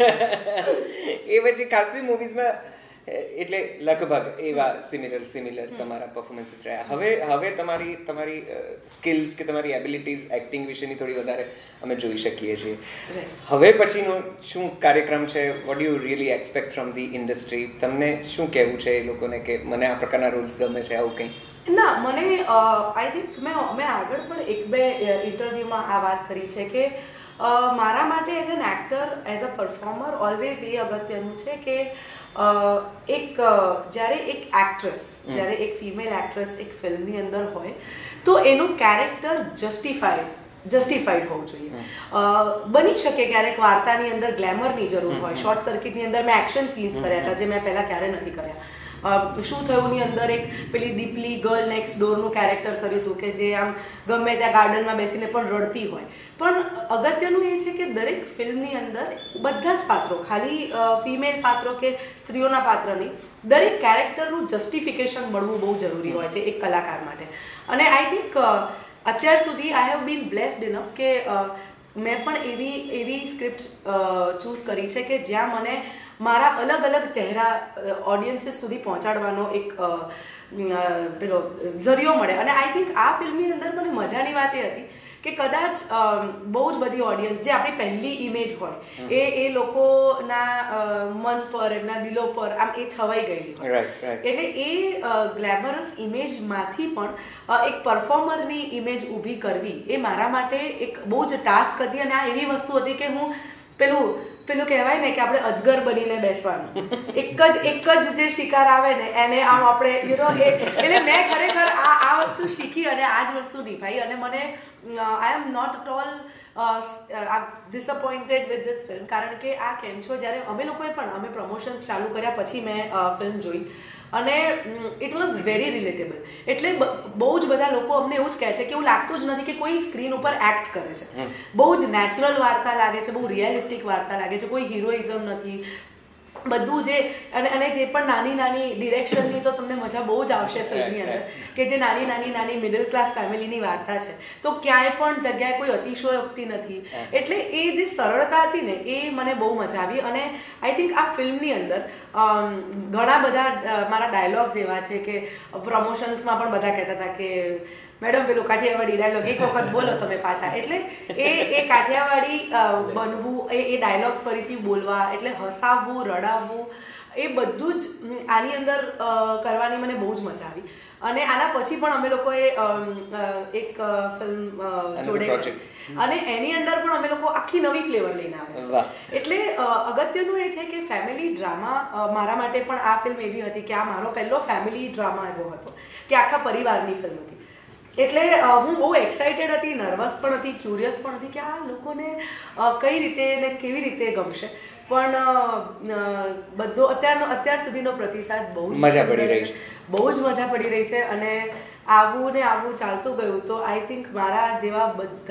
એ પછી ખાસી મૂવીઝમાં એટલે લગભગ એવા સિમિલર સિમિલર તમારા પરફોર્મન્સીસ રહ્યા. હવે હવે તમારી તમારી સ્કિલ્સ કે તમારી એબિલિટીઝ એક્ટિંગ વિશેની થોડી વધારે અમે જોઈ શકીએ છીએ. હવે પછીનો શું કાર્યક્રમ છે? What you really expect from the industry? તમને શું કહેવું છે એ લોકોને કે મને આ પ્રકારના રોલ્સ ગમે છે, આવું કંઈ? ના, મને આઈ થિંક મેં મેં આગળ પણ એક બે ઇન્ટરવ્યુમાં આ વાત કરી છે કે મારા માટે as an actor, as a performer always એ અગત્યનું છે કે એક જ્યારે એક એક્ટ્રેસ, જ્યારે એક ફિમેલ એક્ટ્રેસ એક ફિલ્મની અંદર હોય તો એનું કેરેક્ટર જસ્ટિફાઈડ જસ્ટિફાઈડ હોવું જોઈએ. બની શકે ક્યારેક વાર્તાની અંદર ગ્લેમરની જરૂર હોય, શોર્ટ સર્કિટની અંદર મેં એક્શન સીન્સ કર્યા હતા જે મેં પહેલાં ક્યારે નથી કર્યા. શું થયુંની અંદર એક પેલી દીપલી ગર્લ નેક્સ્ટ ડોરનું કેરેક્ટર કર્યું હતું કે જે આમ ગમે ત્યાં ગાર્ડનમાં બેસીને પણ રડતી હોય. પણ અગત્યનું એ છે કે દરેક ફિલ્મની અંદર બધા જ પાત્રો, ખાલી ફિમેલ પાત્રો કે સ્ત્રીઓના પાત્ર નહીં, દરેક કેરેક્ટરનું જસ્ટિફિકેશન મળવું બહુ જરૂરી હોય છે એક કલાકાર માટે. અને આઈ થિંક અત્યાર સુધી I have been blessed enough કે મેં પણ એવી એવી સ્ક્રિપ્ટ ચૂઝ કરી છે કે જ્યાં મને મારા અલગ અલગ ચહેરા ઓડિયન્સીસ સુધી પહોંચાડવાનો એક પેલો ઝરિયો મળે. અને આઈ થિંક આ ફિલ્મની અંદર મને મજાની વાત એ હતી કે કદાચ બહુ જ બધી ઓડિયન્સ જે આપણી પહેલી ઇમેજ હોય એ એ લોકોના મન પર, એમના દિલો પર આમ એ છવાઈ ગયેલી હોય. એટલે એ ગ્લેમરસ ઇમેજમાંથી પણ એક પરફોર્મરની ઇમેજ ઊભી કરવી એ મારા માટે એક બહુ જ ટાસ્ક હતી. અને આ એવી વસ્તુ હતી કે હું પેલું પેલું કહેવાય ને કે આપણે અજગર બનીને બેસવાનું, એક જ એક જ જે શિકાર આવે ને એને આમ આપણે યુ નો એ એટલે મેં ખરેખર આ આ વસ્તુ શીખી અને આ જ વસ્તુ નિભાઈ. અને મને I am not at all disappointed with this film, કારણ કે આ કેમ છો જ્યારે અમે લોકોએ પણ અમે પ્રમોશન ચાલુ કર્યા પછી મેં ફિલ્મ જોઈ અને ઇટ વોઝ વેરી રિલેટેબલ. એટલે બહુ જ બધા લોકો અમને એવું જ કહે છે કે એવું લાગતું જ નથી કે કોઈ સ્ક્રીન ઉપર એક્ટ કરે છે. બહુ જ નેચરલ વાર્તા લાગે છે, બહુ રિયલિસ્ટિક વાર્તા લાગે છે, કોઈ હિરોઇઝમ નથી. બધું જે અને અને જે પણ નાની નાની ડિરેક્શનની તો તમને મજા બહુ જ આવશે ફિલ્મની અંદર કે જે નાની નાની નાની મિડલ ક્લાસ ફેમિલીની વાર્તા છે, તો ક્યાંય પણ જગ્યાએ કોઈ અતિશયોક્તિ નથી. એટલે એ જે સરળતા હતી ને એ મને બહુ મજા આવી. અને આઈ થિંક આ ફિલ્મની અંદર ઘણા બધા મારા ડાયલોગ્સ એવા છે કે પ્રમોશન્સમાં પણ બધા કહેતા હતા કે મેડમ પેલું કાઠિયાવાડી ડાયલોગ એક વખત બોલો તમે પાછા. એટલે એ એ કાઠિયાવાડી બનવું, એ એ ડાયલોગ્સ ફરીથી બોલવા, એટલે હસાવવું, રડાવવું, એ બધું જ આની અંદર કરવાની મને બહુ જ મજા આવી. અને આના પછી પણ અમે લોકોએ એક ફિલ્મ જોડે અને એની અંદર પણ અમે લોકો આખી નવી ફ્લેવર લઈને આવ્યા છે. એટલે અગત્યનું એ છે કે ફેમિલી ડ્રામા મારા માટે પણ આ ફિલ્મ એવી હતી કે આ મારો પહેલો ફેમિલી ડ્રામા એવો હતો કે આખા પરિવારની ફિલ્મ હતી. એટલે હું બહુ એક્સાઇટેડ હતી, નર્વસ પણ હતી, ક્યુરિયસ પણ હતી કે આ લોકોને કઈ રીતે ને કેવી રીતે ગમશે. પણ બધો અત્યારનો અત્યાર સુધીનો પ્રતિસાદ બહુ જ મજા પડી રહી છે, બહુ જ મજા પડી રહી છે. અને આવું ને આવું ચાલતું ગયું તો આઈ થિંક મારા જેવા બધા જ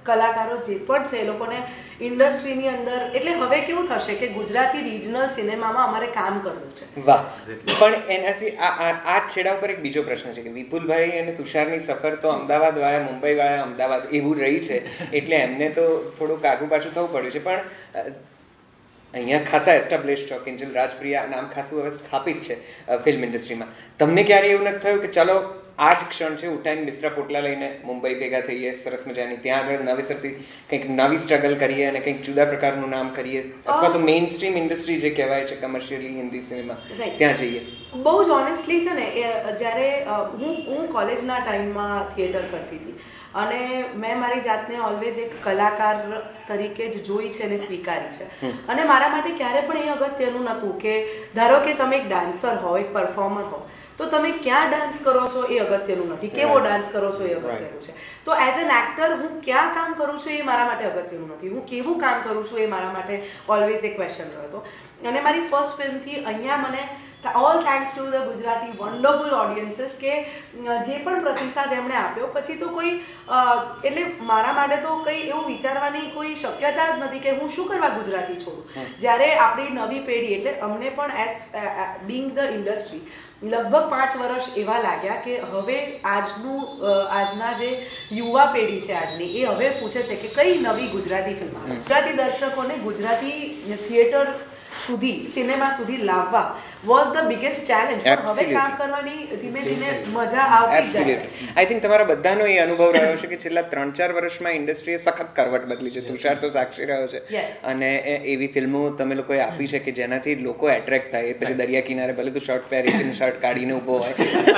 કલાકારો જે પણ છે એ લોકોને ઇન્ડસ્ટ્રીની અંદર, એટલે હવે કેવું થશે કે ગુજરાતી રિજનલ સિનેમામાં અમારે કામ કરવું છે. વાહ. પણ એનાથી આ આ છેડા ઉપર એક બીજો પ્રશ્ન છે કે વિપુલભાઈ અને તુષારની સફર તો અમદાવાદ વાયા મુંબઈ વાયા અમદાવાદ એવું રહી છે, એટલે એમને તો થોડુંક આગુ પાછું થવું પડ્યું છે. પણ અહીંયા ખાસા એસ્ટાબ્લિશ છો, કિંજલ રાજપ્રિયા નામ ખાસું હવે સ્થાપિત છે ફિલ્મ ઇન્ડસ્ટ્રીમાં. તમને ક્યારે એવું નથી થયું કે ચલો આ જ ક્ષણ છે, ઉઠાઈને બિસ્તરા પોટલા લઈને મુંબઈ ભેગા થઈએ, સરસ મજાની ત્યાં આગળ નવેસરથી કંઈક નવી સ્ટ્રગલ કરીએ અને કંઈક જુદા પ્રકારનું નામ કરીએ, અથવા તો મેઇન સ્ટ્રીમ ઇન્ડસ્ટ્રી જે કહેવાય છે કમર્શિયલી હિન્દી સિનેમા, ત્યાં જઈએ? બહુ જ ઓનેસ્ટલી છે ને, જ્યારે હું હું કોલેજના ટાઈમમાં થિયેટર કરતી હતી અને મેં મારી જાતને ઓલવેઝ એક કલાકાર તરીકે જ જોઈ છે અને સ્વીકારી છે. અને મારા માટે ક્યારે પણ એ અગત્યનું નહોતું કે ધારો કે તમે એક ડાન્સર હો, એક પરફોર્મર હો, તો તમે ક્યાં ડાન્સ કરો છો એ અગત્યનું નથી, કેવો ડાન્સ કરો છો એ અગત્યનું છે. તો એઝ એન એક્ટર હું ક્યાં કામ કરું છું એ મારા માટે અગત્યનું નથી, હું કેવું કામ કરું છું એ મારા માટે ઓલવેઝ એક ક્વેશ્ચન રહ્યો હતો. અને મારી ફર્સ્ટ ફિલ્મથી અહીંયા મને all thanks to the Gujarati wonderful audiences કે જે પણ પ્રતિસાદ એમણે આપ્યો, પછી તો કોઈ એટલે મારા માટે તો કંઈ એવું વિચારવાની કોઈ શક્યતા જ નથી કે હું શું કરવા ગુજરાતી છોડું. જ્યારે આપણી નવી પેઢી, એટલે અમને પણ એઝ બિંગ ધ ઇન્ડસ્ટ્રી લગભગ પાંચ વર્ષ એવા લાગ્યા કે હવે આજનું આજના જે યુવા પેઢી છે આજની, એ હવે પૂછે છે કે કઈ નવી ગુજરાતી ફિલ્મ આવે. ગુજરાતી દર્શકોને ગુજરાતી થિયેટર સુધી, સિનેમા સુધી લાવવા વોઝ ધ બિગેસ્ટ ચેલેન્જ. હવે કામ કરવાની ધીમે ધીમે મજા આવતી જાય છે. આઈ થિંક તમારા બધાનો એ અનુભવ રહ્યો છે કે છેલ્લા ત્રણ ચાર વર્ષમાં ઇન્ડસ્ટ્રીએ સખત કરવટ બદલી છે. તુષાર તો સાક્ષી રહ્યો છે, અને એવી ફિલ્મો તમે લોકોએ આપી છે કે જેનાથી લોકો એટ્રેક્ટ થાય. પછી દરિયા કિનારે ભલે તું શર્ટ પહેરી શર્ટ કાઢીને ઉભો હોય,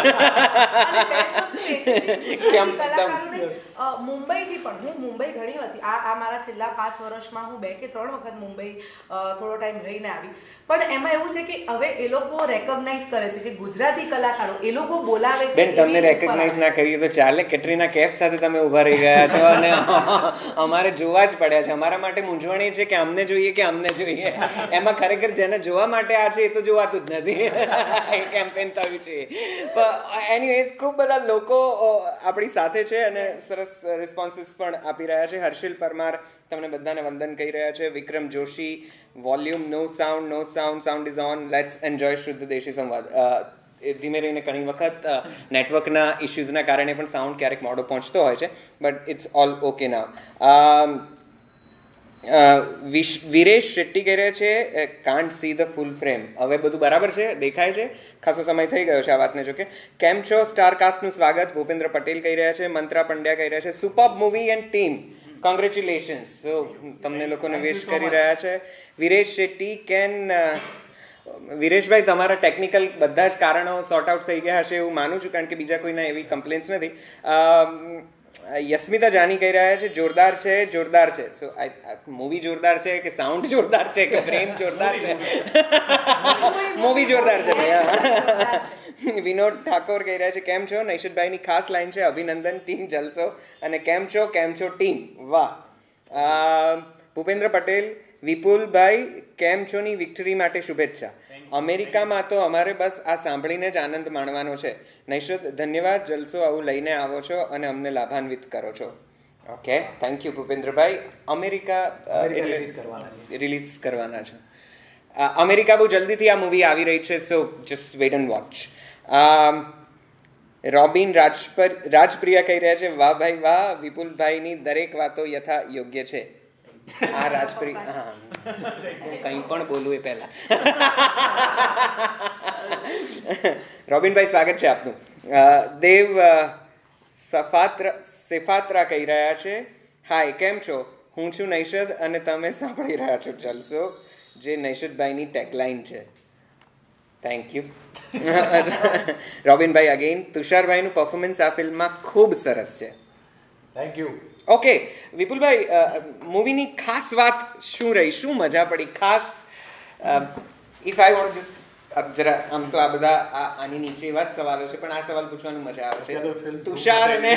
મુંબઈથી પણ હું મુંબઈ ઘણી હતી. આ આ મારા છેલ્લા પાંચ વર્ષમાં હું બે કે ત્રણ વખત મુંબઈ થોડો ટાઈમ રહીને આવી. પણ એમાં એવું છે કે હવે એ લોકો રેકોગ્નાઇઝ કરે છે કે ગુજરાતી કલાકારો એ લોકો બોલાવે છે. બેન, તમને રેકોગ્નાઇઝ ના કરીએ તો ચાલે. કેટરીના કેફ સાથે તમે ઉભા રહી ગયા છો અને અમારે જોવા જ પડ્યા છે. અમારા માટે મૂંઝવણ એ છે કે અમને જોઈએ કે અમને જોઈએ. એમાં ખરેખર જેને જોવા માટે આ છે એ તો જોવાતું જ નથી. એ કેમ્પેન થયું છે. પણ એનીવેઝ ખૂબ બધા લોકો આપણી સાથે છે અને સરસ રિસ્પોન્સીસ પણ આપી રહ્યા છે. હર્ષિલ પરમાર તમને બધાને વંદન કહી રહ્યા છે. Vikram Joshi, volume no sound no sound sound is on, let's enjoy શુદ્ધ દેશી સંવાદ. ધીમે રહીને ઘણી વખત નેટવર્કના ઇસ્યુઝના કારણે પણ સાઉન્ડ ક્યારેક મોડો પહોંચતો હોય છે, but it's all okay now. Viresh Shetty કહી રહ્યા છે can't see the full frame. હવે બધું બરાબર છે, દેખાય છે. ખાસો સમય થઈ ગયો છે આ વાતને. જોકે કેમ છો? સ્ટારકાસ્ટનું સ્વાગત. ભૂપેન્દ્ર પટેલ કહી રહ્યા છે. મંત્રા પંડ્યા કહી રહ્યા છે superb movie and team, congratulations. So તમને લોકોને વિશ કરી રહ્યા છે. વિરેશ શેટ્ટી કેન વિરેશભાઈ, તમારા ટેકનિકલ બધા જ કારણો સોર્ટ આઉટ થઈ ગયા હશે એવું માનું છું, કારણ કે બીજા કોઈના એવી કમ્પ્લેન્ટ્સ નથી. યસ્મિતા જાની કહી રહ્યા છે જોરદાર છે, જોરદાર છે. સો મૂવી જોરદાર છે કે સાઉન્ડ જોરદાર છે કે ફ્રેમ જોરદાર છે? મૂવી જોરદાર છે ભાઈ. વિનોદ ઠાકોર કહી રહ્યા છે કેમ છો? નૈશદભાઈની ખાસ લાઈન છે અભિનંદન ટીમ જલસો, અને કેમ છો કેમ છો ટીમ. વાહ. ભૂપેન્દ્ર પટેલ, વિપુલભાઈ કેમ છો ની વિક્ટરી માટે શુભેચ્છા. અમેરિકામાં તો અમારે બસ આ સાંભળીને જ આનંદ માણવાનો છે. નૈશદ, ધન્યવાદ. જલસો આવું લઈને આવો છો અને અમને લાભાન્વિત કરો છો. ઓકે, થેન્ક યુ ભૂપેન્દ્રભાઈ. અમેરિકા રિલીઝ કરવાના છે. અમેરિકા બહુ જલ્દીથી આ મૂવી આવી રહી છે, so just wait and watch. Robin Rajpar Rajpriya કહી રહ્યા છે વાહ ભાઈ વાહ, વિપુલભાઈની દરેક વાતો યથા યોગ્ય છે. આ રાજપ્રિયા, હા, કંઈ પણ બોલું એ પહેલા. રોબિનભાઈ, સ્વાગત છે આપનું. દેવ સફાત્ર સેફાત્રા કહી રહ્યા છે હાય, કેમ છો? હું છું નૈશદ અને તમે સાંભળી રહ્યા છો જલસો, જે નૈશદભાઈની ટેગલાઇન છે. થેન્ક યુ રોબિનભાઈ. અગેન, તુષારભાઈનું પરફોર્મન્સ આ ફિલ્મમાં ખૂબ સરસ છે. Thank you. ઓકે વિપુલભાઈ, મૂવીની ખાસ વાત શું રહી? શું મજા પડી ખાસ? ઇફ આઈ વોન્ટ જસ્ટ જરા, આમ તો આ બધા આની નીચે એવા જ સવાલો છે, પણ આ સવાલ પૂછવાનું મજા આવે છે. તુષાર અને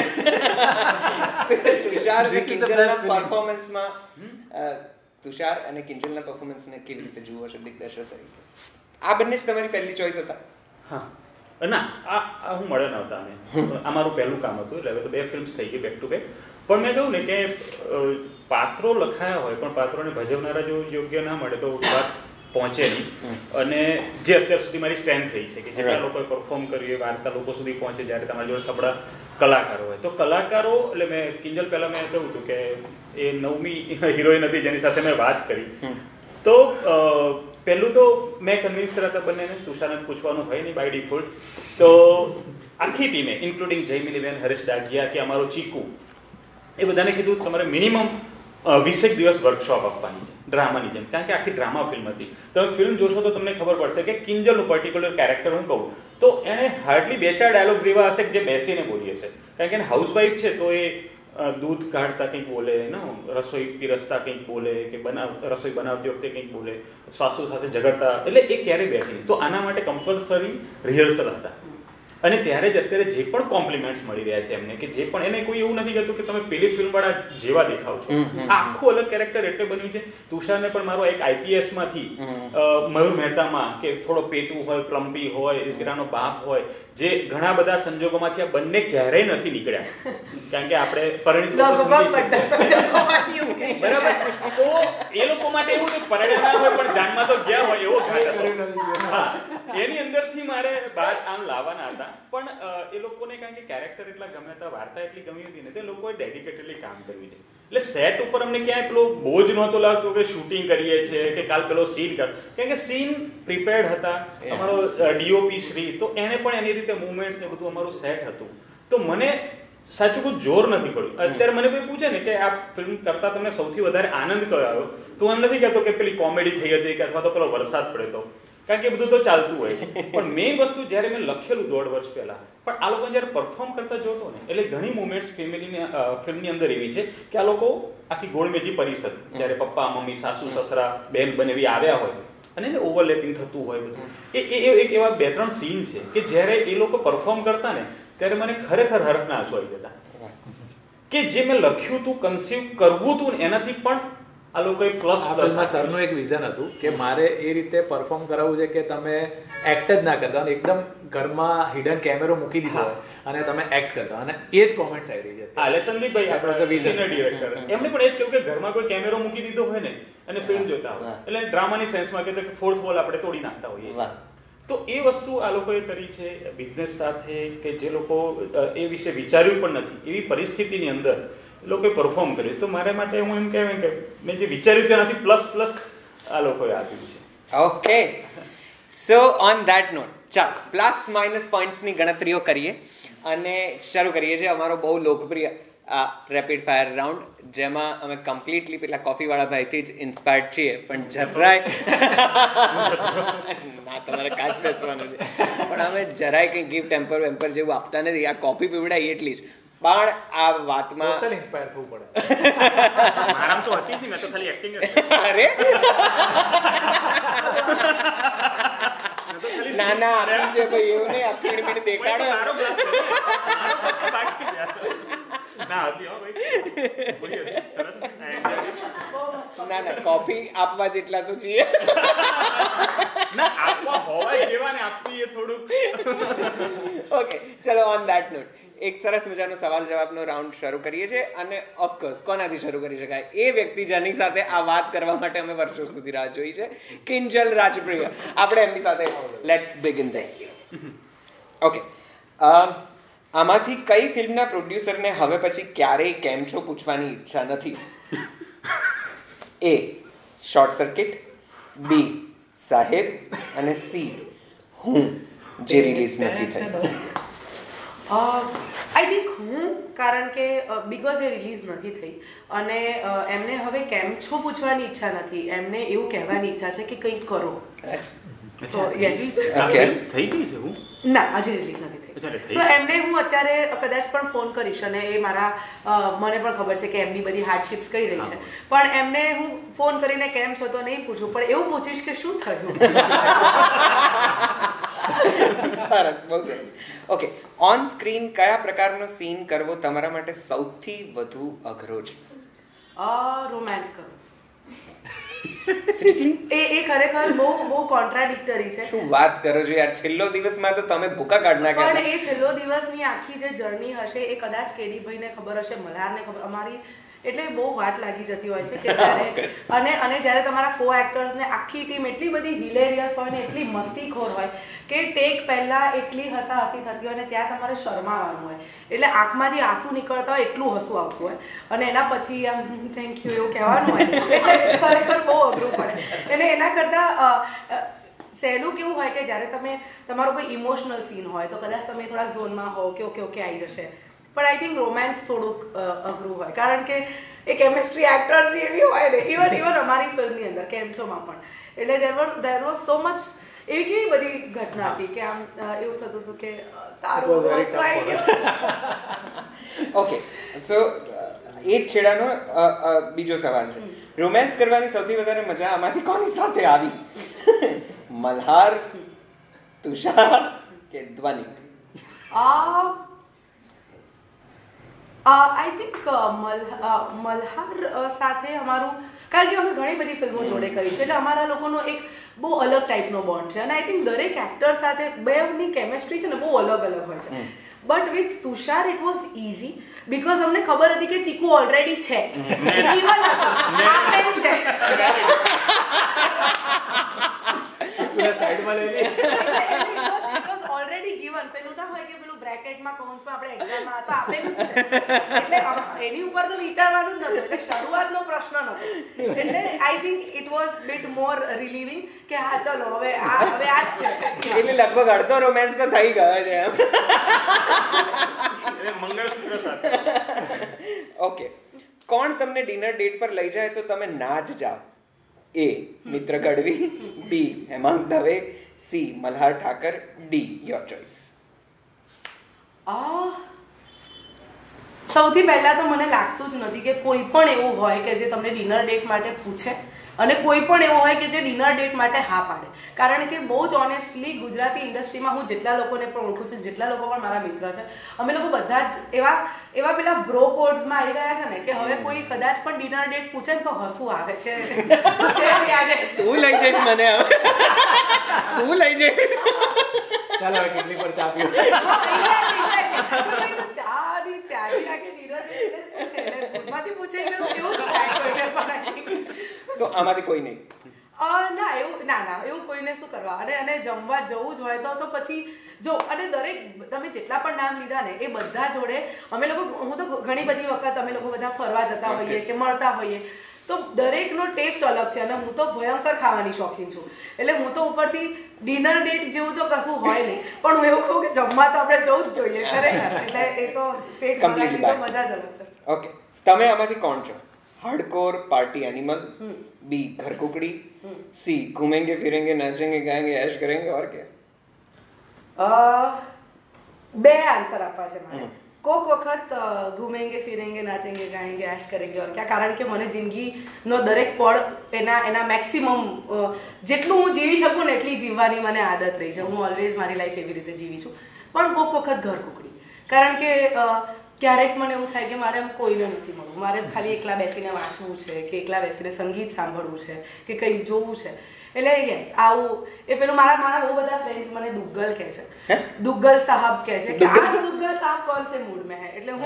તુષાર અને કિંજલના પરફોર્મન્સમાં તુષાર અને કિંજલના પરફોર્મન્સને કેવી રીતે જુઓ છો દિગ્દર્શક તરીકે? આ બંને જ તમારી પહેલી ચોઈસ હતા? હા, ના આ આ હું મળે નહોતા અમે આ મારું પહેલું કામ હતું એટલે હવે તો બે ફિલ્મ્સ થઈ ગઈ બેક ટુ બેક પણ મેં કહ્યું ને કે પાત્રો લખાયા હોય પણ પાત્રોને ભજવનારા જો યોગ્ય ના મળે તો વાત પહોંચે નહીં અને જે અત્યાર સુધી મારી સ્ટ્રેન્થ થઈ છે કે જેટલા લોકોએ પરફોર્મ કર્યું એ વાર્તા લોકો સુધી પહોંચે જ્યારે તમારી જોડે સપડા કલાકારો હોય તો કલાકારો એટલે મેં કિંજલ પહેલા મેં કહ્યું હતું કે એ નવમી હિરોઈન હતી જેની સાથે મેં વાત કરી તો પહેલું તો મેં કન્વિન્સ કર્યા હતા બંનેને તુષારને પૂછવાનું હોય નહીં બાય ડિફોલ્ટ તો આખી ટીમે ઇન્ક્લુડિંગ જયમિલીબેન હરેશ ડાગિયા કે અમારો ચીકુ એ બધાને કીધું તમારે મિનિમમ વીસેક દિવસ વર્કશોપ આપવાની છે ડ્રામાની જેમ કારણ કે આખી ડ્રામા ફિલ્મ હતી તમે ફિલ્મ જોશો તો તમને ખબર પડશે કે કિંજલનું પર્ટિક્યુલર કેરેક્ટર હું કહું તો એને હાર્ડલી બે ચાર ડાયલોગ્સ એવા હશે જે બેસીને બોલીએ છે કારણ કે એને હાઉસવાઈફ છે તો એ દૂધ કાઢતા કંઈક બોલે ને રસોઈ પીરસતા કંઈક બોલે કે બનાવ રસોઈ બનાવતી વખતે કંઈક બોલે સાસુ સાથે ઝઘડતા એટલે એ ક્યારેય બેઠી તો આના માટે કમ્પલસરી રિહર્સલ હતા અને ત્યારે જ અત્યારે જે પણ કોમ્પ્લિમેન્ટ્સ મળી રહ્યા છે એમને કે જે પણ એને કોઈ એવું નથી કહેતું કે તમે પેલી ફિલ્મ વાળા જેવા દેખાવ છો આખું અલગ કેરેક્ટર એટલે બન્યું છે તુષારને પણ મારો એક આઈપીએસ માંથી મયુર મહેતામાં કે થોડો પેટુ હોય પ્લમ્પી હોય દીકરાનો બાપ હોય જે ઘણા બધા સંજોગોમાંથી આ બંને ક્યારેય નથી નીકળ્યા કારણ કે આપણે પરિણિત બરાબર તો એ લોકો માટે એવું કે પરિણિત હોય પણ જાનમાં તો ગયા હોય એવો ઘાટ હા એની અંદરથી મારે બહાર આમ લાવવાના હતા પણ એ લોકોને કારણ કે કેરેક્ટર એટલા ગમે હતા વાર્તા એટલી ગમી હતી ને તે લોકોએ ડેડિકેટેડલી કામ કર્યું છે એટલે સેટ ઉપર અમને ક્યાંય પેલો બોજ નહોતો લાગતો કે શૂટિંગ કરીએ છીએ કે કાલ પેલો સીન કર કારણ કે સીન પ્રિપેર્ડ હતા અમારો ડીઓપી શ્રી તો એને પણ એની રીતે મુવમેન્ટ્સ ને બધું અમારું સેટ હતું તો મને સાચું કોઈ જોર નથી પડ્યું અત્યારે મને કોઈ પૂછે ને કે આ ફિલ્મ કરતા તમને સૌથી વધારે આનંદ કયો આવ્યો તો હું એમ નથી કહેતો કે પેલી કોમેડી થઈ હતી કે અથવા તો પેલો વરસાદ પડ્યો હતો કારણ કે બધું તો ચાલતું હોય પણ મેઇન વસ્તુ જ્યારે મેં લખેલું દોઢ વર્ષ પહેલા પણ આ લોકો જયારે પરફોર્મ કરતા જોતો ને એટલે ઘણી મુમેન્ટ્સ ફેમિલીની ફિલ્મની અંદર એવી છે કે આ લોકો આખી ગોળમેજી પરિષદ જ્યારે પપ્પા મમ્મી સાસુ સસરા બેન બનેવી આવ્યા હોય અને એને ઓવરલેપિંગ થતું હોય બધું એ એ એક એવા બે ત્રણ સીન છે કે જ્યારે એ લોકો પરફોર્મ કરતા ને ત્યારે મને ખરેખર હરખના આંસુ આવી જતા કે જે મેં લખ્યું હતું કન્સીવ કરવું હતું ને એનાથી પણ આ લોકોએ પ્લસ પ્લસ સરનું એક વિઝન હતું કે મારે એ રીતે પરફોર્મ કરાવવું છે કે તમે એક્ટ જ ના કરતા અને એકદમ ઘરમાં હિડન કેમેરો મૂકી દીધો હોય અને તમે એક્ટ કરતા અને એ જ કોમેન્ટ્સ આવી રહી છે હા સંદીપભાઈ આપણા સિનિયર ડિરેક્ટર એમને પણ એ જ કહ્યું કે ઘરમાં કોઈ કેમેરો મૂકી દીધો હોય ને અને ફિલ્મ જોતા હોય એટલે ડ્રામાની સેન્સમાં કહેતો કે ફોર્થ વોલ આપણે તોડી નાખતા હોઈએ તો એ વસ્તુ આ લોકોએ કરી છે બિઝનેસ સાથે કે જે લોકો એ વિશે વિચાર્યું પણ નથી એવી પરિસ્થિતિની અંદર લોકોએ પરફોર્મ કર્યું તો મારા માટે હું એમ કહેવાય કે મેં જે વિચાર્યું તેનાથી પ્લસ પ્લસ આ લોકોએ આપ્યું છે okay so on that note ચાલો પ્લસ માઇનસ પોઈન્ટ્સની ગણતરીઓ કરીએ અને શરૂ કરીએ છીએ અમારો બહુ લોકપ્રિય આ રેપિડ ફાયર રાઉન્ડ જેમાં અમે કમ્પ્લીટલી પેલા કોફીવાળા ભાઈથી જ ઇન્સ્પાયર્ડ છીએ પણ જરાય ના તમારે ખાસ બેસવાનું છે પણ અમે જરાય કંઈ ગિફ્ટ ટેમ્પર વેમ્પર જેવું આપતા નથી આ કોફી પીવડાય એટલી જ પણ આ વાતમાં ટોટલ ઇન્સ્પાયર થવું પડે મારામ તો હતી જ નહીં મેં તો ખાલી એક્ટિંગ અરે ના ના આરામ છે ભાઈ એવું નહીં આપણી મીઠ દેખાડો મારો ગ્લાસ બાકી ના હતી હો ભાઈ સરસ ના ના કોફી આપવા જેટલા તો છીએ ના આપવા હોવા જેવા ને આપવી એ થોડુંક ઓકે ચલો ઓન ધેટ નોટ એક સરસ મજાનો સવાલ જવાબનો રાઉન્ડ શરૂ કરીએ છીએ અને ઓફકોર્સ કોનાથી શરૂ કરી શકાય એ વ્યક્તિ જેની સાથે આ વાત કરવા માટે અમે વર્ષો સુધી રાહ જોઈ છે કિંજલ રાજપ્રિય આપણે એમની સાથે લેટ્સ બિગિન ધીસ ઓકે આમાંથી કઈ ફિલ્મના પ્રોડ્યુસરને હવે પછી ક્યારેય કેમ છો પૂછવાની ઈચ્છા નથી એ શોર્ટ સર્કિટ બી સાહેબ અને સી હું જે રિલીઝ નથી થઈ આઈ થિંક હું કારણ કે બિકોઝ એ રિલીઝ નથી થઈ અને એમને હવે કેમ છો પૂછવાની ઈચ્છા નથી એમને એવું કહેવાની ઈચ્છા છે કે કંઈક કરો તો યસ થઈ ગઈ છે હું ના હજી રિલીઝ નથી થઈ તો એમને હું અત્યારે કદાચ પણ ફોન કરીશ અને એ મારા મને પણ ખબર છે કે એમની બધી હાર્ડશિપ્સ કઈ રહી છે પણ એમને હું ફોન કરીને કેમ છો તો નહીં પૂછું પણ એવું પૂછીશ કે શું થયું સરસ બહુ સરસ ઓકે ઓન સ્ક્રીન કયા પ્રકારનો સીન કરવો તમારા માટે સૌથી વધુ અઘરો છે રોમાન્સ કરો એ એ ખરેખર બહુ બહુ કોન્ટ્રાડિક્ટરી છે. શું વાત કરો છો યાર, છેલ્લો દિવસમાં તો તમે ભૂકા કાઢ નાખ્યા. પણ એ છેલ્લો દિવસની આખી જે જર્ની હશે એ કદાચ કેડીભાઈને ખબર હશે, મલ્હારને ખબર, અમારી એટલે બહુ વાટ લાગી જતી હોય છે કે જ્યારે અને અને જ્યારે તમારા કો એક્ટર્સને આખી ટીમ એટલી બધી હિલેરિયસ હોય ને એટલી મસ્તીખોર હોય કે ટેક પહેલા એટલી હસાહસી થતી હોય ને ત્યાં તમારે શરમાવાનું હોય, એટલે આંખમાંથી આંસુ નીકળતા હોય એટલું હસવું આવતું હોય અને એના પછી આમ થેન્ક યુ એવું કહેવાનું હોય એટલે ખરેખર બહુ અઘરું પડે. અને એના કરતાં સહેલું કેવું હોય કે જ્યારે તમે તમારો કોઈ ઇમોશનલ સીન હોય તો કદાચ તમે થોડા ઝોનમાં હો કે ઓકે ઓકે આવી જશે, પણ આઈ થિંક રોમેન્સ થોડુંક અઘરું હોય કારણ કે એ કેમિસ્ટ્રી એક્ટર્સની એવી હોય ને, ઇવન ઇવન અમારી ફિલ્મની અંદર કેમ છોમાં પણ, એટલે there was there was so much એવી કેવી બધી ઘટના હતી કે આમ એવું થતું હતું કે સારું. ઓકે, સો એક છેડાનો બીજો સવાલ છે, રોમેન્સ કરવાની સૌથી વધારે મજા આમાંથી કોની સાથે આવી? મલ્હાર, તુષાર કે ધ્વનિ? આઈ થિંક મલ્હાર સાથે અમારું, કારણ કે અમે ઘણી બધી ફિલ્મો જોડે કરી છે એટલે અમારા લોકોનો એક બહુ અલગ ટાઈપનો બોન્ડ છે અને આઈ થિંક દરેક એક્ટર સાથે બેની કેમેસ્ટ્રી છે ને બહુ અલગ અલગ હોય છે. But with Tushar it was easy because અમને ખબર હતી કે ચીકુ ઓલરેડી છે, ઓલરેડી ગિવન. પેલું ના હોય કે પેલું બ્રેકેટમાં કૌંસમાં આપણે એક્ઝામમાં તો આપેલું જ છે એટલે એની ઉપર તો વિચારવાનું જ નતું, એટલે શરૂઆતનો પ્રશ્ન નતો. એટલે I think it was bit more relieving કે હા ચલો હવે આ હવે આ જ છે. એટલે લગભગ અડધો રોમેન્સ તો થઈ ગયો છે એમ. મંગળસૂત્ર સાથે. ઓકે, કોણ તમને ડિનર ડેટ પર લઈ જાય તો તમે ના જ જાઓ? A Mitra Gadhvi, B Hemang Dave, C Malhar Thakar, D your choice. સૌથી પહેલા તો મને લાગતું જ નથી કે કોઈ પણ એવું હોય કે જે તમને ડિનર ડેટ માટે પૂછે અને કોઈ પણ એવું હોય કે જે ડિનર ડેટ માટે હા પાડે, કારણ કે બહુ જ ઓનેસ્ટલી ગુજરાતી ઇન્ડસ્ટ્રીમાં હું જેટલા લોકોને પણ ઓળખું છું, જેટલા લોકો પણ મારા મિત્ર છે, અમે લોકો બધા જ એવા એવા પેલા બ્રો કોડ્સમાં આવી ગયા છે ને કે હવે કોઈ કદાચ પણ ડિનર ડેટ પૂછે ને તો હસવું આવે કે તું લઈ જઈશ મને, તું લઈ જઈશ. ચાલો હવે કેટલી પર ચા પીઓ. તો આમાંથી કોઈ નહીં? ના એવું ના ના એવું કોઈને શું કરવા, અને અને જમવા જવું જ હોય તો તો પછી જો, અને દરેક તમે જેટલા પણ નામ લીધા ને એ બધા જોડે અમે લોકો, હું તો ઘણી બધી વખત અમે લોકો બધા ફરવા જતા હોઈએ કે મળતા હોઈએ તો દરેકનો ટેસ્ટ અલગ છે અને હું તો ભયંકર ખાવાની શોખીન છું, એટલે હું તો ઉપરથી ડિનર ડેટ જેવું તો કશું હોય નહીં, પણ હું એવું કહું કે જમવા તો આપણે જવું જ જોઈએ ખરેખર, એટલે એ તો પેટ ભરવાની તો મજા જ અલગ છે. ઓકે, તમે આમાંથી કોણ છો? हार्डकोर पार्टी एनिमल, बी घर कुकड़ी, सी घूमेंगे फिरेंगे नाचेंगे गाएंगे ऐश करेंगे और क्या? બે આન્સર આપવા છે મારે. કોક વખત ઘૂમેંગે ફિરેંગે નાચેંગે ગાએંગે ऐश करेंगे और क्या, કારણ કે મને જિંદગીનો દરેક પળ એના એના મેક્સિમમ જેટલું હું જીવી શકું ને એટલી જીવવાની મને આદત રહી છે. હું ઓલવેઝ મારી લાઈફ એવી રીતે જીવી છું. પણ કોક વખત ઘર કુકડી, કારણ કે ક્યારેક મને એવું થાય કે મારે એમ કોઈને નથી મળવું, મારે ખાલી એકલા બેસીને વાંચવું છે કે એકલા બેસીને સંગીત સાંભળવું છે કે કંઈક જોવું છે. એટલે યસ આવું એ પેલું મારા મારા બહુ બધા ફ્રેન્ડ્સ મને દુગ્ગલ કહે છે, દુગ્ગલ સાહબ કહે છે કે આ દુગ્ગલ સાહબ કોણ સે મૂડ में है, એટલે હું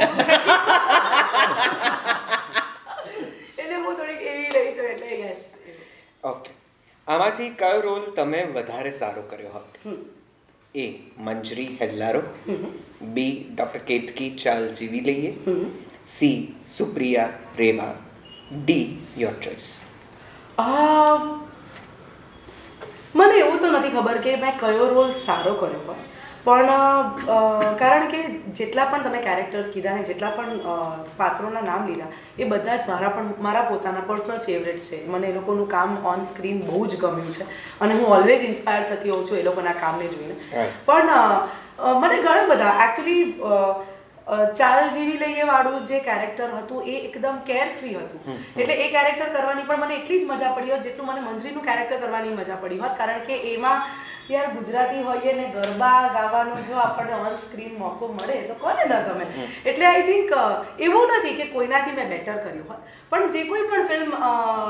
એટલે હું થોડીક એવી રહી છું. એટલે યસ. ઓકે, આમાંથી કયો રોલ તમે વધારે સારો કર્યો હોત? A Manjari Hellaro, B doctor Ketki Chaal Jeevi Laiye, C Supriya Reva, D your choice. મને એવું તો નથી ખબર કે મેં કયો રોલ સારો કર્યો હોય, પણ કારણ કે જેટલા પણ તમે કેરેક્ટર્સ કીધા ને જેટલા પણ પાત્રોના નામ લીધા એ બધા જ મારા પણ મારા પોતાના પર્સનલ ફેવરેટ્સ છે. મને એ લોકોનું કામ ઓન સ્ક્રીન બહુ જ ગમ્યું છે અને હું ઓલવેઝ ઇન્સ્પાયર થતી હોઉં છું એ લોકોના કામને જોઈને. પણ મને ઘણા બધા એકચ્યુઅલી ચાલ જીવી લઈએ વાળું જે કેરેક્ટર હતું એ એકદમ કેર ફ્રી હતું, એટલે એ કેરેક્ટર કરવાની પણ મને એટલી જ મજા પડી હોત જેટલું મને મંજરીનું કેરેક્ટર કરવાની મજા પડી હોત, કારણ કે એમાં યાર ગુજરાતી હોઈએ ને ગરબા ગાવાનો જો આપણને ઓન સ્ક્રીન મોકો મળે તો કોને ન ગમે. એટલે આઈ થિંક એવું નથી કે કોઈનાથી મેં બેટર કર્યું હોત, પણ જે કોઈ પણ ફિલ્મ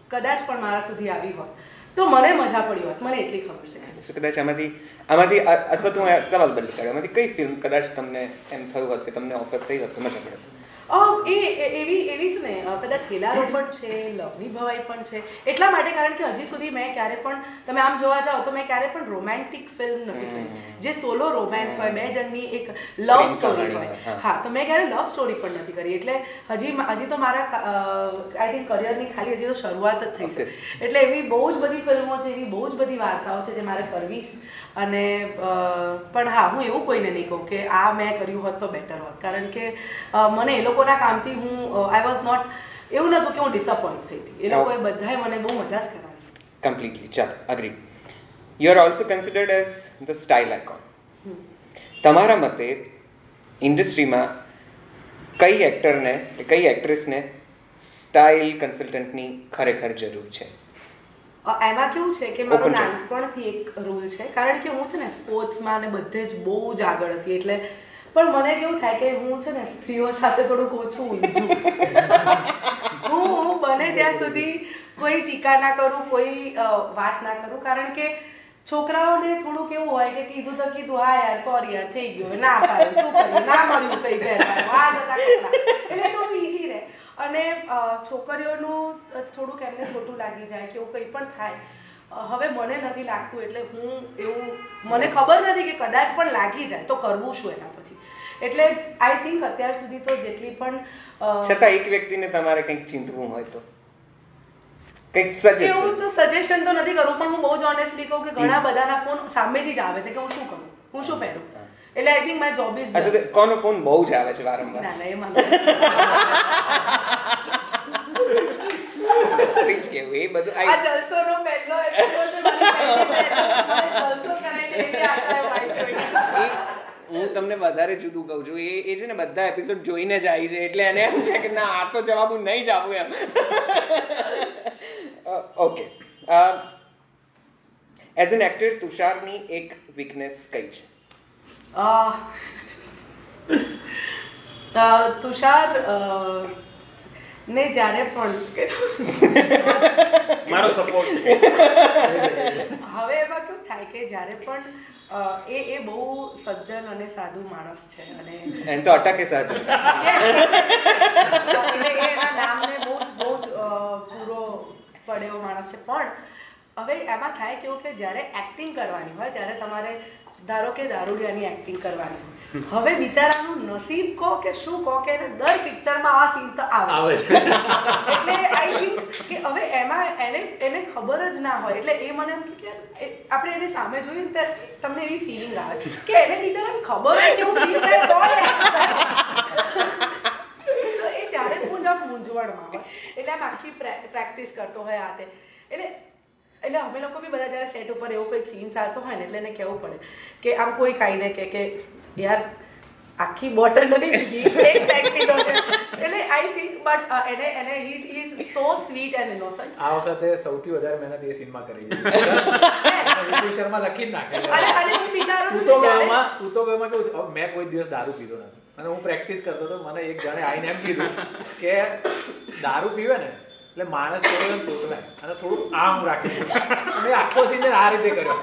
કદાચ પણ મારા સુધી આવી હોત તો મને મજા પડી હોત, મને એટલી ખબર છે. કદાચ આમાંથી આમાંથી અથવા તો હું સવાલ બદલી કાઢ્યો, આમાંથી કઈ ફિલ્મ કદાચ તમને એમ થયું હોત કે તમને ઓફર થઈ હોત તો મજા પડે? એ એવી એવી છે ને, કદાચ હેલારો પણ છે, લવની ભવાઈ પણ છે, એટલા માટે કારણ કે હજી સુધી મેં ક્યારે પણ, તમે આમ જોવા જાઓ તો મેં ક્યારે પણ રોમેન્ટિક ફિલ્મ નથી કરી જે સોલો રોમેન્સ હોય, બે જણની એક લવ સ્ટોરી હોય. હા, તો મેં ક્યારે લવ સ્ટોરી પણ નથી કરી. એટલે હજી હજી તો મારા આઈ થિંક કરિયરની ખાલી હજી તો શરૂઆત જ થઈ છે. એટલે એવી બહુ જ બધી ફિલ્મો છે, એવી બહુ જ બધી વાર્તાઓ છે જે મારે કરવી છે. અને પણ હા, હું એવું કોઈને નહીં કહું કે આ મેં કર્યું હોત તો બેટર હોત, કારણ કે મને એ લોકોના કામથી હું આઈ વોઝ નોટ, એવું નહોતું કે હું ડિસઅપોઇન્ટ થઈ હતી. એ લોકોએ બધાએ મને બહુ મજા જ કરાવી. કમ્પ્લીટલી. ચાલો, agree. You are also considered as the style icon. તમારા મતે ઇન્ડસ્ટ્રીમાં કઈ એક્ટરને કઈ એક્ટ્રેસને સ્ટાઇલ કન્સલ્ટન્ટની ખરેખર જરૂર છે? એમાં કેવું છે કે મારો નાનપણથી એક રૂલ છે, કારણ કે હું છે ને સ્પોર્ટ્સમાં ને બધે જ બહુ જ આગળ હતી. એટલે પણ મને કેવું થાય કે હું છે ને સ્ત્રીઓ સાથે થોડુંક ઓછું ઉલਝું. હું હું બને ત્યાં સુધી કોઈ ટીકા ના કરું, કોઈ વાત ના કરું, કારણ કે છોકરાઓને થોડુંક એવું હોય કે કીધું તો કીધું, હા યાર સોરી યાર થઈ ગયું, ના પાડે શું કર્યું, ના મળ્યું કઈ પહેરવાનું, આ જતા કપડા, એટલે થોડું ઈઝી રહે. અને છોકરીઓનું થોડુંક એમને ખોટું લાગી જાય કે એવું કંઈ પણ થાય. હવે મને નથી લાગતું, એટલે હું એવું, મને ખબર નથી કે કદાચ પણ લાગી જાય તો કરવું શું એના પછી. એટલે આઈ થિંક અત્યાર સુધી તો જેટલી પણ છતાં એક વ્યક્તિને તમારે કંઈક ચિંતવું હોય તો કંઈક સજેશન, એવું તો સજેશન તો નથી કરવું, પણ હું બહુ જ ઓનેસ્ટલી કહું કે ઘણા બધાના ફોન સામેથી જ આવે છે કે હું શું કરું, હું શું પહેરું. એટલે I think my job is done. કોનો ફોન બહુ જ આવે છે વારંવાર? ના ના, એમાં કેવું એ બધું આ જલસોનો પહેલો એપિસોડ જલસો કરાઈને એવી આશા હોય. હું તમને વધારે જુદું કહું છું, એ એ છે ને બધા એપિસોડ જોઈને જ આવી છે, એટલે એને એમ છે કે ના આ તો જવાબ હું નહીં જ આપું એમ. ઓકે, એઝ એન એક્ટર તુષારની એક વીકનેસ કઈ છે? તુષાર ને જ્યારે પણ મારો સપોર્ટ છે. હવે એમાં કેવું થાય કે જ્યારે પણ એ એ બહુ સજ્જન અને સાધુ માણસ છે, અને એમ તો અટકે સાધુ, એટલે એના નામને બહુ જ બહુ જ પૂરો પડે એવો માણસ છે. પણ હવે એમાં થાય કેવું કે જ્યારે એક્ટિંગ કરવાની હોય ત્યારે તમારે ધારો કે દારૂડિયાની એક્ટિંગ કરવાની હોય, હવે બિચારાનું નસીબ કહો કે શું કહો કે દર પિક્ચરમાં આ સીન તો આવે છે. એટલે આઈ થિંક કે હવે એમાં એને એને ખબર જ ના હોય, એટલે એ મને એમ કે આપણે એની સામે જોઈએ ને તમને એવી ફિલિંગ આવે કે એને બિચારાને ખબર હોય કેવું ફીલ થાય તો એ ત્યારે હું જ મૂંઝવણમાં હોય, એટલે આમ આખી પ્રેક્ટિસ કરતો હોય આ તે. એટલે એટલે અમે લોકો બી બધા જ્યારે સેટ ઉપર એવો કોઈ સીન ચાલતો હોય ને એટલે એને કહેવું પડે કે આમ કોઈ કાંઈને કે કે યાર આખી બોટલ નથી પીધી, એક પેક પીધો છે. એટલે આઈ થિંક બટ એને એને he is so sweet and innocent. આ વખતે સૌથી વધારે મહેનત એ સીનમાં કરી છે. વિપુલ શર્મા લખી જ નાખે. અને અને હું વિચારું તું તો ગવામાં તું તો ગવામાં કેવું, મેં કોઈ દિવસ દારૂ પીધો નથી અને હું પ્રેક્ટિસ કરતો હતો. મને એક જણે આવીને એમ કીધું કે દારૂ પીવે ને એટલે માણસ થોડું તોતરાય અને થોડું આમ રાખે. મેં આખો સીન આ રીતે કર્યો.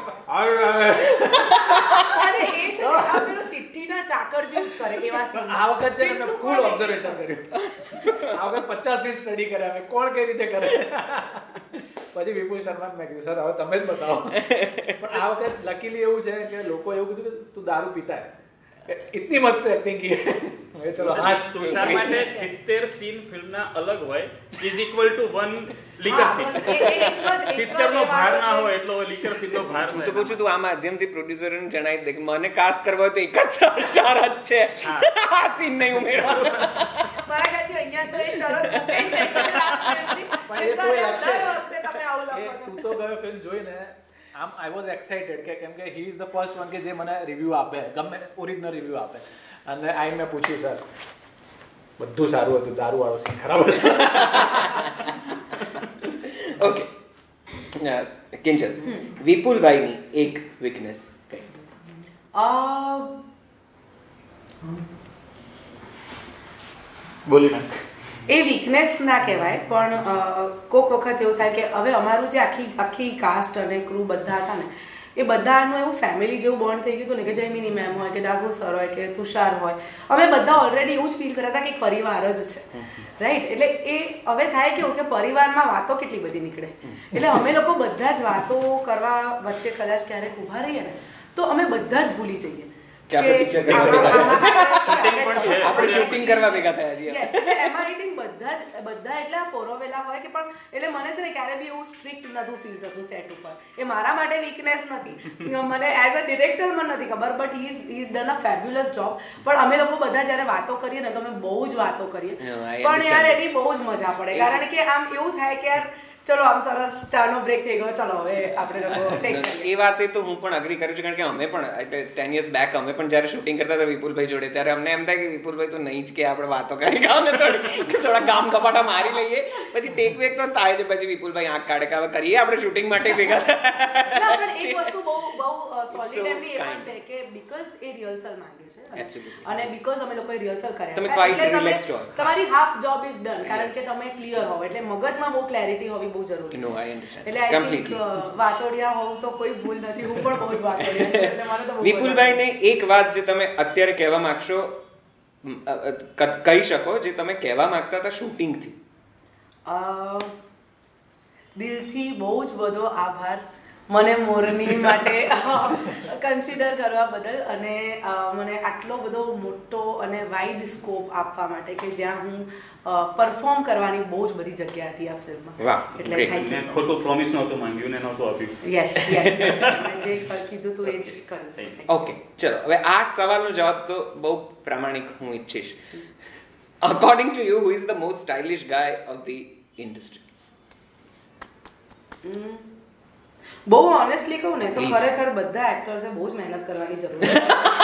અને એ છે આ પેલો ચિઠ્ઠીના ચાકર જેવું જ કરે એવા સીન. આ વખત છે મેં ફૂલ ઓબ્ઝર્વેશન કર્યું. આ વખત પચાસ થી સ્ટડી કર્યા મેં કોણ કઈ રીતે કરે. પછી વિપુલ શર્મા મેં કીધું સર હવે તમે જ બતાવો. પણ આ વખત લકીલી એવું છે કે લોકો એવું કીધું કે તું દારૂ પીતા હે, ઇતની મસ્ત એક્ટિંગ કી. ચલો હા, તુષાર માટે સિત્તેર સીન ફિલ્મના અલગ હોય is equal to one liquor scene. સિત્તેર નો ભાર ના હોય એટલો લીકર સીન નો ભાર. હું તો કહું છું તું આ માધ્યમથી પ્રોડ્યુસરને જણાવી દે કે મને કાસ્ટ કરવા હોય તો એક જ શરત છે, આ સીન નહીં ઉમેરવાનો. મારા ખ્યાલથી અહીંયા તો એ શરત નથી. પણ એ કોઈ લક્ષે તમે આવું લખો છો. તું તો ગયો ફિલ્મ જોઈને આમ આઈ વોઝ એક્સાઇટેડ કે કેમ કે he is the first one કે જે મને રિવ્યુ આપે, ગમે ઓરિજિનલ રિવ્યુ આપે. અને આઈ મેં પૂછ્યું સર બધું સારું હતું, દારૂ વાળો સીન ખરાબ હતો. ઓકે કિંજલ, વિપુલભાઈની એક વીકનેસ કઈ? બોલી નાખ. એ વીકનેસ ના કહેવાય, પણ કોઈક વખત એવું થાય કે હવે અમારું જે આખી આખી કાસ્ટ અને ક્રૂ બધા હતા ને એ બધાનું એવું ફેમિલી જેવું બોન્ડ થઈ ગયું હતું ને કે જયમિની મેમ હોય કે ડાગુ સર હોય કે તુષાર હોય, અમે બધા ઓલરેડી એવું જ ફીલ કરતા હતા કે એક પરિવાર જ છે, રાઈટ. એટલે એ હવે થાય કેવું કે પરિવારમાં વાતો કેટલી બધી નીકળે, એટલે અમે લોકો બધા જ વાતો કરવા વચ્ચે કદાચ ક્યારેક ઊભા રહીએ ને તો અમે બધા જ ભૂલી જઈએ આપણે શૂટિંગ કરવા ભેગા થયા છીએ. એમાં આઈ થિંક બધા જ બધા એટલા પોરોવેલા હોય કે પણ એટલે મને છે ને ક્યારે બી એવું સ્ટ્રિક્ટ નતું ફીલ થતું સેટ ઉપર. એ મારા માટે વીકનેસ નથી, મને એઝ અ ડિરેક્ટર મને નથી ખબર, but he is he done a fabulous job. પણ અમે લોકો બધા જયારે વાતો કરીએ ને તો અમે બહુ જ વાતો કરીએ, પણ યાર એની બહુ જ મજા પડે, કારણ કે આમ એવું થાય કે યાર ચલો આમ સરસ ચાનો બ્રેક થઈ ગયો, ચલો હવે આપણે લોકો ટેક કરીએ. એ વાતે તો હું પણ અગ્રી કરું છું, કારણ કે અમે પણ એટલે ટેન યર્સ બેક અમે પણ જ્યારે શૂટિંગ કરતા હતા વિપુલભાઈ જોડે, ત્યારે અમને એમ થાય કે વિપુલભાઈ તો નહીં જ કે આપણે વાતો કરી ગાવ ને થોડી થોડા ગામ કપાટા મારી લઈએ, પછી ટેક વેક તો થાય છે, પછી વિપુલભાઈ આંખ કાઢે કે હવે કરીએ આપણે શૂટિંગ માટે ભેગા. પણ એક વસ્તુ બહુ બહુ સોલિડ એમની એ પણ છે કે બીકોઝ એ રિહર્સલ માંગે છે અને બીકોઝ અમે લોકોએ રિહર્સલ કર્યા તમે ક્વાઇટ રિલેક્સ્ડ હો, તમારી હાફ જોબ ઇઝ ડન, કારણ કે તમે ક્લિયર હોવ, એટલે મગજમાં બહુ ક્લેરિટી હોવી બહુ જરૂરી છે. એટલે આઈ થિંક વાતોડિયા હોવ તો કોઈ ભૂલ નથી, હું પણ બહુ જ વાતોડિયા છું, એટલે મને તો બહુ. વિપુલભાઈને એક વાત જે તમે અત્યારે કહેવા માંગશો, કહી શકો, જે તમે કહેવા માંગતા હતા શૂટિંગથી? દિલથી બહુ જ બધો આભાર મને મોરની માટે કન્સિડર કરવા બદલ, અને મને આટલો બધો મોટો અને વાઇડ સ્કોપ આપવા માટે કે જ્યાં હું પરફોર્મ કરવાની બહુ જ બધી જગ્યા હતી આ ફિલ્મમાં. એટલે થેન્ક યુ. ખોટું પ્રોમિસ નહોતું માંગ્યું ને નહોતું આપ્યું. યસ યસ, મેં જે કીધું તું એ જ કર્યું. ઓકે, ચલો હવે આ સવાલનો જવાબ તો બહુ પ્રામાણિક હું ઈચ્છીશ. According to you, who is the most stylish guy of the industry? બહુ ઓનેસ્ટલી કહું ને તો ખરેખર બધા એક્ટર્સે બહુ જ મહેનત કરવાની જરૂર છે,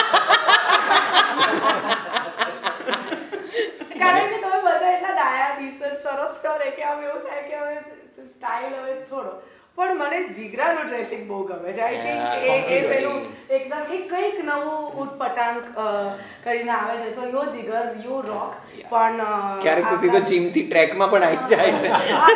કારણ કે તમે બધા એટલા ડાયા ડિસન્ટ સરસ છો ને કે આમ એવું થાય કે હવે સ્ટાઇલ હવે છોડો. પણ મને જીગરાનું ડ્રેસિંગ બહુ ગમે છે. આઈ થિંક એ એ પેલું એકદમ એક કંઈક નવું ઉટપટાંગ કરીને આવે છે. સો યો જીગર યુ રોક. પણ ક્યારેક તો સીધો જીમથી ટ્રેકમાં પણ આવી જાય છે.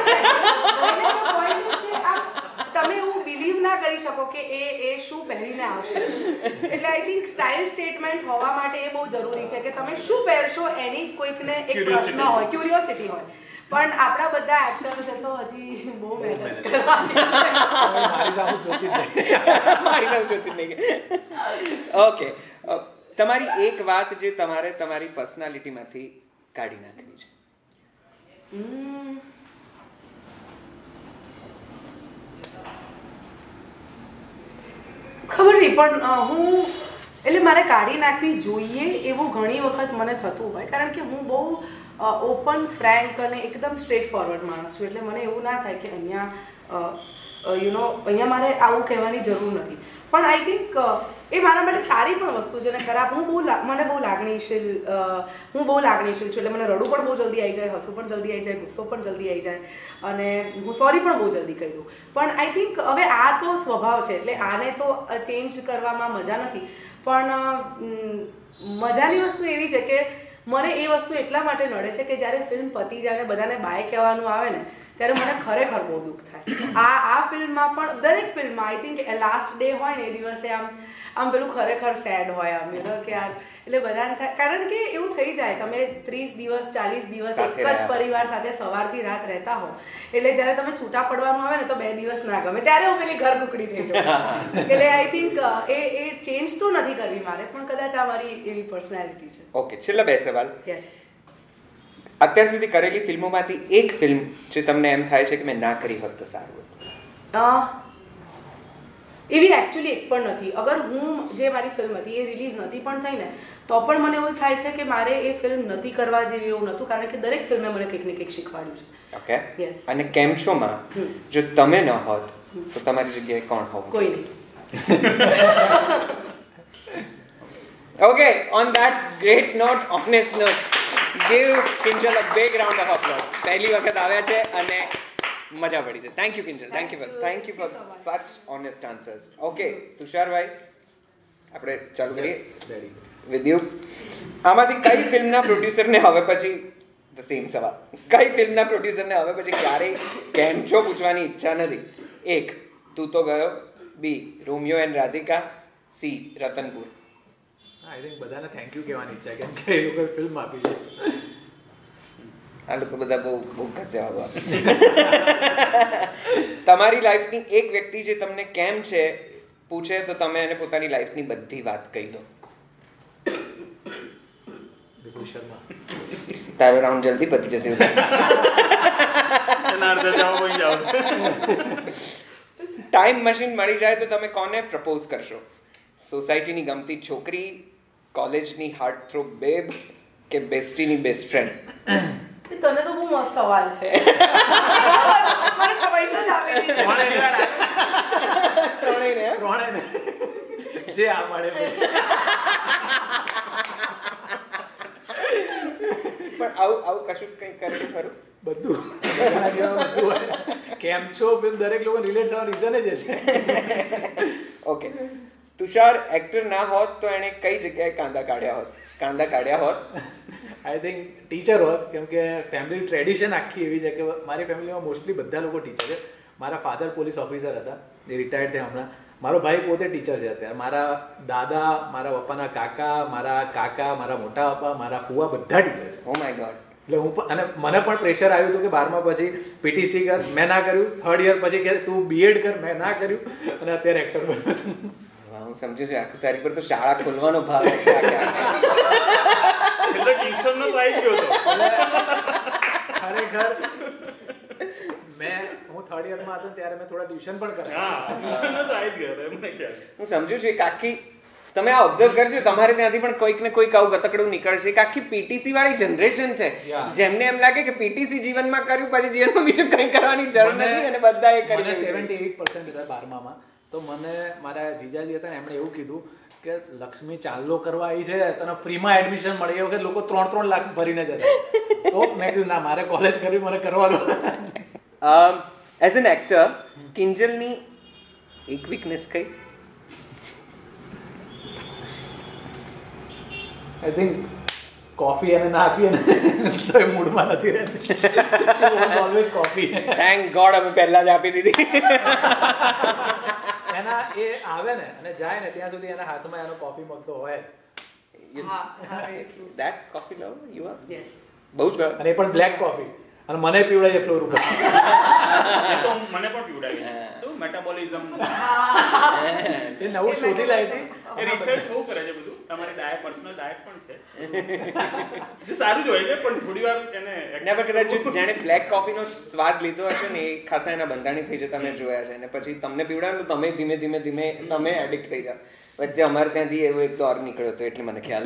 તમે એવું બિલીવ ના કરી શકો કે એ એ શું પહેરીને આવશે. એટલે આઈ થિંક સ્ટાઇલ સ્ટેટમેન્ટ હોવા માટે એ બહુ જરૂરી છે કે તમે શું પહેરશો એની કોઈકને એક પ્રશ્ન હોય, ક્યુરિયોસિટી હોય. પણ આપણા બધા એક્ટર્સ તો હજી બહુ મહેનત કરવાની. ઓકે, તમારી એક વાત જે તમારે તમારી પર્સનાલિટીમાંથી કાઢી નાખવી છે? ખબર નહીં, પણ હું એટલે મારે કાઢી નાખવી જોઈએ એવું ઘણી વખત મને થતું હોય, કારણ કે હું બહુ ઓપન ફ્રેન્ક અને એકદમ સ્ટ્રેટ ફોરવર્ડ માણસ છું. એટલે મને એવું ના થાય કે અહીંયા યુ નો અહીંયા મારે આવું કહેવાની જરૂર નથી. પણ આઈ થિંક એ મારા માટે સારી પણ વસ્તુ છે ને ખરાબ. હું બહુ મને બહુ લાગણીશીલ હું બહુ લાગણીશીલ છું. એટલે મને રડવું પણ બહુ જલ્દી આવી જાય, હસવું પણ જલ્દી આવી જાય, ગુસ્સો પણ જલ્દી આવી જાય, અને હું સોરી પણ બહુ જલ્દી કહી દઉં. પણ આઈ થિંક હવે આ તો સ્વભાવ છે, એટલે આને તો ચેન્જ કરવામાં મજા નથી. પણ મજાની વસ્તુ એવી છે કે મને એ વસ્તુ એટલા માટે નડે છે કે જ્યારે ફિલ્મ પતી જાય બધાને બાય કહેવાનું આવે ને ત્યારે મને ખરેખર બહુ દુઃખ થાય. આ આ ફિલ્મમાં પણ દરેક ફિલ્મમાં આઈ થિંક લાસ્ટ ડે હોય ને એ દિવસે આમ આમ પેલું ખરેખર સેડ હોય આમ યુ નો કે યાર. એટલે બધાને થાય, કારણ કે એવું થઈ જાય તમે ત્રીસ દિવસ ચાલીસ દિવસ એક જ પરિવાર સાથે સવારથી રાત રહેતા હો, એટલે જ્યારે તમે છૂટા પડવાનું આવે ને તો બે દિવસ ના ગમે, ત્યારે હું પેલી ઘર કુકડી થઈ જાઉં. એટલે I think A A change તો નથી કરવી મારે, પણ કદાચ આ મારી એવી પર્સનાલિટી છે. ઓકે, છેલ્લા બે સવાલ. યસ. અત્યાર સુધી કરેલી ફિલ્મોમાંથી એક ફિલ્મ જે તમને એમ થાય છે કે મેં ના કરી હોત તો સારું હતું? એવી એકચ્યુઅલી એક પણ નથી. અગર હું જે મારી ફિલ્મ હતી એ રિલીઝ નથી પણ થઈ ને તો પણ મને એવું થાય છે કે મારે એ ફિલ્મ નથી કરવા જેવી એવું નહોતું, કારણ કે દરેક ફિલ્મે મને કંઈક ને કંઈક શીખવાડ્યું છે. Okay, yes. અને કેમ છો માં જો તમે ન હોત તો તમારી જગ્યાએ કોણ હોત? કોઈ નહીં. Okay, on that great note, honest note, give Kinjal a big round of applause. પહેલી વખત આવ્યા છે અને મજા પડી છે. Thank you Kinjal, thank you for thank you for such honest answers. Okay તુષારભાઈ, આપણે ચાલુ કરીએ વિથ યુ. આમાંથી કઈ ફિલ્મના પ્રોડ્યુસરને હવે પછી ધ સેમ સવાલ. કઈ ફિલ્મના પ્રોડ્યુસરને હવે પછી ક્યારેય કેમ છો પૂછવાની ઈચ્છા નથી? એક, તું તો ગયો. B, Romeo and Radhika. C, Ratanpur. I think બધાને થેન્ક યુ કહેવાની ઈચ્છા કેમ કે એ લોકોએ ફિલ્મ આપી છે. આ લોકો બધા બહુ બહુ ઘસ્યા. તમારી લાઈફની એક વ્યક્તિ જે તમને કેમ છે પૂછે તો તમે એને પોતાની લાઈફની બધી વાત કહી દો. વિપુલ શર્મા. તારો રાઉન્ડ જલ્દી પતી જશે. ટાઈમ મશીન મળી જાય તો તમે કોને પ્રપોઝ કરશો? સોસાયટીની ગમતી છોકરી, કોલેજની હાર્ટ થ્રોબ બેબ કે બેસ્ટીની બેસ્ટ ફ્રેન્ડ? તને તો બહુ મસ્ત સવાલ છે. મને ખબર જ આપી ત્રણેયને ત્રણેયને જે આ મળે પણ આવું આવું કશું કંઈ કરેલું ખરું? બધું બધું કેમ છો દરેક લોકો રિલેટ થવાનું રીઝન જ છે. ઓકે, તુષાર એક્ટર ના હોત તો એને કઈ જગ્યાએ કાંદા કાઢ્યા હોત? કાંદા કાઢ્યા હોત આઈ થિંક ટીચર હોત, કેમ કે ફેમિલી ટ્રેડિશન આખી એવી છે કે મારી ફેમિલીમાં મોસ્ટલી બધા લોકો ટીચર છે. મારા ફાધર પોલીસ ઓફિસર હતા, જે રિટાયર્ડ થયા હમણાં. મારો ભાઈ પોતે ટીચર છે અત્યારે. મારા દાદા, મારા પપ્પાના કાકા, મારા કાકા, મારા મોટા પપ્પા, મારા ફુવા બધા ટીચર છે. Oh my God. એટલે હું પણ, અને મને પણ પ્રેશર આવ્યું હતું કે બારમા પછી પીટીસી કર, મેં ના કર્યું. થર્ડ યર પછી કે તું બીએડ કર, મેં ના કર્યું, અને અત્યારે એક્ટર બન્યો છું. હું સમજુ છું આખું તારીખ પર તો શાળા ખોલવાનો ભાવ છે. ટ્યુશનનો તો આવી ગયો હતો ખરેખર. મેં હું થર્ડ યરમાં હતો ત્યારે મેં થોડા ટ્યુશન પણ કર્યા. હું સમજુ છું એક આખી, તમે આ ઓબ્ઝર્વ કરજો, તમારે ત્યાંથી પણ કોઈક ને કોઈક આવું ગતકડું નીકળશે. એક આખી પીટીસી વાળી જનરેશન છે જેમને એમ લાગે કે પીટીસી જીવનમાં કર્યું પછી જીવનમાં બીજું કંઈ કરવાની જરૂર નથી, અને બધા એ કરી. સેવન્ટી એઇટ પર્સન્ટ હતા બારમામાં. તો મને મારા જીજાજી હતા ને, એમણે એવું કીધું કે લક્ષ્મી ચાંદલો કરવા આવી છે, તને ફ્રીમાં એડમિશન મળી. એ વખત લોકો ત્રણ ત્રણ લાખ ભરીને જતા. તો મેં કીધું ના, મારે કોલેજ કરવી, મને કરવા દો. એઝ એન એક્ટર, કિંજલની એક વીકનેસ કઈ? આઈ થિંક કોફી એને ના આપીએ ને તો એ મૂડમાં નથી રહેતી. Always coffee. થેન્ક ગોડ અમે પહેલા જ આપી દીધી. એના એ આવે ને અને જાય ને ત્યાં સુધી એના હાથમાં એનો કોફી મગ તો હોય. That coffee love you are? Yes. બહુ જ. અને એ પણ બ્લેક કોફી. અને મને પીવડાય ફ્લોર ઉપર. મને પણ પીવડાવી. શું મેટાબોલિઝમ એ નવું શોધી લાવી હતી. એ રિસર્ચ બહુ કરે છે બધું. તમારી ડાયટ, પર્સનલ ડાયટ પણ છે. સારું જ હોય છે, પણ થોડી વાર એને ના, પણ કદાચ જેણે બ્લેક કોફીનો સ્વાદ લીધો હશે ને એ ખાસા એના બંધાણી થઈ જતા મેં જોયા છે. અને પછી તમને પીવડાવે તો તમે ધીમે ધીમે ધીમે તમે એડિક્ટ થઈ જાવ. વચ્ચે અમારે ત્યાંથી એવો એક દોર નીકળ્યો હતો, એટલે મને ખ્યાલ.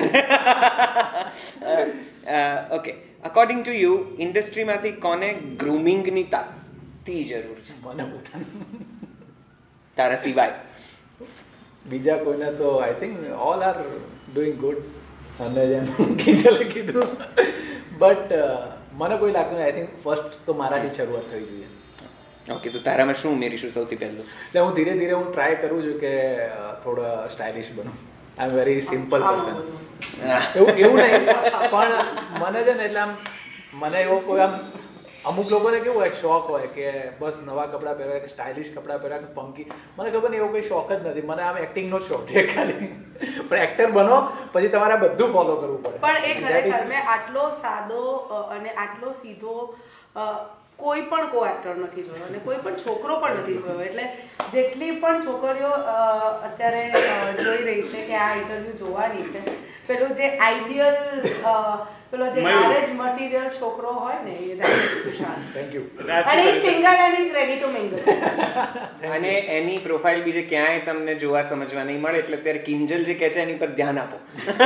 ઓકે, અકોર્ડિંગ ટુ યુ, ઇન્ડસ્ટ્રીમાંથી કોને ગ્રૂમિંગની તાતી જરૂર છે? મને પોતાનું. તારા સિવાય બીજા કોઈને તો I think all are doing good. અને જેમ કીધું કીધું બટ મને કોઈ લાગતું નહીં. આઈ થિંક ફર્સ્ટ તો મારાથી શરૂઆત થવી જોઈએ. ઓકે, તો તારામાં શું ઉમેરીશું સૌથી પહેલું? એટલે હું ધીરે ધીરે હું ટ્રાય કરું છું કે થોડા સ્ટાઇલિશ બનું. I am very simple person. એવું એવું નહીં, પણ મને છે ને એટલે આમ મને એવો કોઈ આમ અમુક લોકોને કેવું હોય શોખ હોય કે બસ નવા કપડાં પહેરવા કે સ્ટાઇલિશ કપડાં પહેરવા કે પંકી. મને ખબર નહીં, એવો કોઈ શોખ જ નથી. મને આમ એક્ટિંગનો જ શોખ છે ખાલી. પણ એક્ટર બનો પછી તમારે બધું ફોલો કરવું પડે. પણ એ ખરેખર મેં આટલો સાદો અને આટલો સીધો કોઈ પણ કો એક્ટર નથી જોયો અને કોઈ પણ છોકરો પણ નથી જોયો. એટલે જેટલી પણ છોકરીઓ અત્યારે જોઈ રહી છે કે આ ઇન્ટરવ્યુ જોવાની છે, પેલું જે આઈડિયલ પેલો જે મેરેજ મટીરિયલ છોકરો હોય ને એ તુષાર. Thank you. અને ઈ single and is ready to mingle. અને એની પ્રોફાઇલ બીજે ક્યાંય તમને જોવા સમજવા નહીં મળે, એટલે અત્યારે કિંજલ જે કહે છે એની પર ધ્યાન આપો.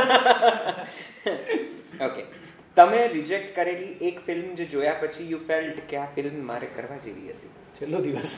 ઓકે, તમે રિજેક્ટ કરેલી એક ફિલ્મ જે જોયા પછી યુ ફેલ્ટ કે આ ફિલ્મ મારે કરવા જેવી હતી? છેલ્લો દિવસ.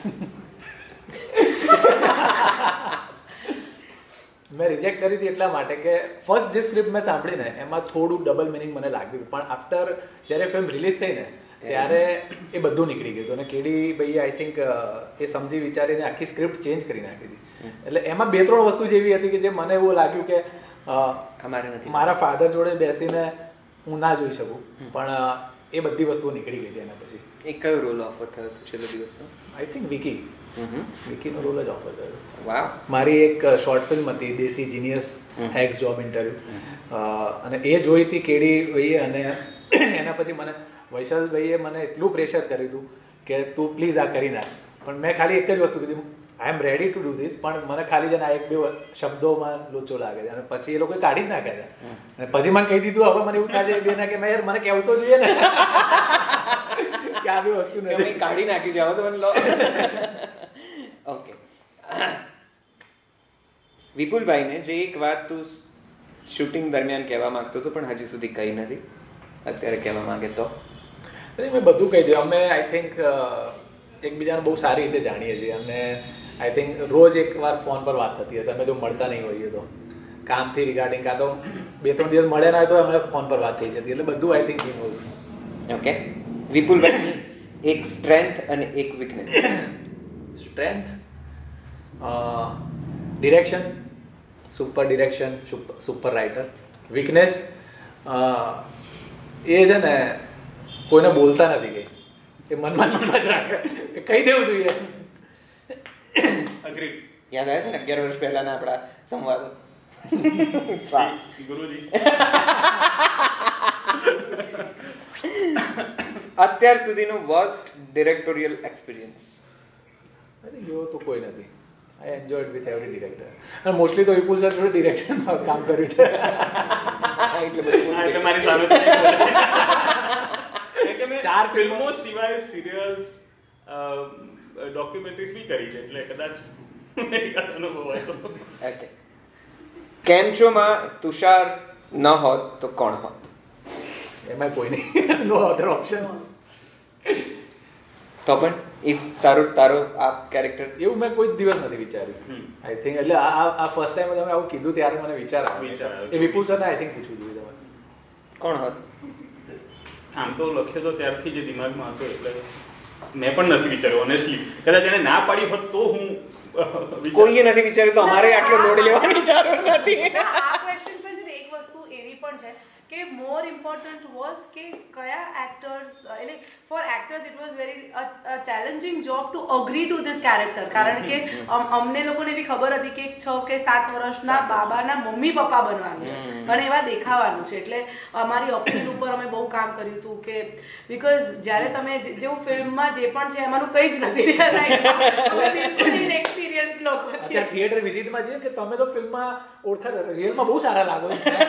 મેં રિજેક્ટ કરી હતી એટલા માટે કે ફર્સ્ટ જે સ્ક્રિપ્ટ મેં સાંભળીને એમાં થોડું ડબલ મિનિંગ મને લાગ્યું. પણ આફ્ટર જ્યારે ફિલ્મ રિલીઝ થઈ ને ત્યારે એ બધું નીકળી ગયું હતું. અને કેડી ભાઈ આઈ થિંક એ સમજી વિચારીને આખી સ્ક્રિપ્ટ ચેન્જ કરી નાખી હતી. એટલે એમાં બે ત્રણ વસ્તુ જેવી હતી કે જે મને એવું લાગ્યું કે અમારે નથી, મારા ફાધર જોડે બેસીને હું ના જોઈ શકું. પણ એ બધી વસ્તુઓ નીકળી ગઈ હતી એના પછી. એક કયો રોલ ઓફર થયો હતો છેલ્લો દિવસનો? આઈ થિંક વિકી વિકીનો રોલ જ ઓફર થયો. વાહ. મારી એક શોર્ટ ફિલ્મ હતી દેશી જીનિયસ હેક્સ જોબ ઇન્ટરવ્યુ, અને એ જોઈ હતી કેડી ભાઈએ, અને એના પછી મને વૈશાલભાઈએ મને એટલું પ્રેશર કર્યું હતું કે તું પ્લીઝ આ કરી નાખ. પણ મેં ખાલી એક જ વસ્તુ કીધી, I am ready to do this, પણ મને ખાલી જ આ એક બે શબ્દોમાં લોચો લાગે છે. અને પછી એ લોકોએ કાઢી જ નાખ્યા હતા. અને પછી મને કહી દીધું, હવે મને એવું થાય છે બેના કે મેં યાર મને કહેવું તો જોઈએ ને કે આ બી વસ્તુ નથી, કાઢી નાખી છે હવે તો મને લો. ઓકે, વિપુલભાઈને જે એક વાત તું શૂટિંગ દરમિયાન કહેવા માંગતો હતો પણ હજી સુધી કહી નથી, અત્યારે કહેવા માંગે તો? મેં બધું કહી દઉં. અમે આઈ થિંક એકબીજાને બહુ સારી રીતે જાણીએ છીએ, અને આઈ થિંક રોજ એક વાર ફોન પર વાત થતી હશે. અમે જો મળતા નહીં હોઈએ તો કામથી રિગાર્ડિંગ, કાં તો બે ત્રણ દિવસ મળ્યા ના હોય તો અમે ફોન પર વાત થઈ જતી. એટલે બધું આઈ થિંક ઇન્વોલ્વ છે. ઓકે, વિપુલભાઈ એક સ્ટ્રેન્થ અને એક weakness. Strength direction, super direction, super writer. Weakness એ છે ને કોઈને બોલતા નથી ગઈ, એ મનમાં મનમાં જ રાખે, કહી દેવું જોઈએ. અગ્રી. યાદ આવે છે ને અગિયાર વર્ષ પહેલાના આપણા સંવાદો? ગુરુજી અત્યાર સુધીનો વર્સ્ટ ડિરેક્ટોરિયલ એક્સપિરિયન્સ? એવો તો કોઈ નથી. I enjoyed with every director, અને મોસ્ટલી તો વિપુલ સર જોડે ડિરેક્શનમાં કામ કર્યું છે એટલે મારી સામે ચાર ફિલ્મો સિવાય સિરિયલ્સ, ડોક્યુમેન્ટરીઝ બી કરી છે, એટલે કદાચ અનુભવ હોય તો. ઓકે, કેમચોમાં તુષાર ન હોત તો કોણ હોત? એમાં કોઈ નહીં, નો અધર ઓપ્શન. તો પણ ઇફ તારો તારો આ કેરેક્ટર? એવું મેં કોઈ દિવસ નથી વિચાર્યું. આઈ થિંક એટલે આ આ ફર્સ્ટ ટાઈમ તમે આવું કીધું ત્યારે મને વિચાર આવ્યો. એ વિપુલ સરને આઈ થિંક પૂછવું જોઈએ તમારે કોણ હોત. આમ તો લખ્યો તો ત્યારથી જે દિમાગમાં હતો, એટલે મેં પણ નથી વિચાર્યું ઓનેસ્ટલી. કદાચ એને ના પાડી હોત તો હું કોઈએ નથી વિચાર્યું, તો અમારે આટલો લોડ લેવાની જરૂર નથી. આ ક્વેશ્ચન પર છે ને એક વસ્તુ એવી પણ છે કે મોર ઇમ્પોર્ટન્ટ વોઝ કે કયા એક્ટર્સ, એટલે for actors it was very challenging job to agree to this character. કારણ કે અમને લોકોને એવી ખબર હતી કે છ કે સાત વર્ષના બાબાના મમ્મી પપ્પા બનવાનું છે અને એવા દેખાવાનું છે. એટલે અમારી અપીલ ઉપર અમે બહુ કામ કર્યું હતું કે બિકોઝ જ્યારે તમે જેવું ફિલ્મમાં જે પણ છે એમાંનું કંઈ જ નથી એક્સપિરિયન્સ લોકો છે. થિયેટર વિઝિટમાં જઈએ કે તમે તો ફિલ્મમાં ઓળખા રિયલમાં બહુ સારા લાગો,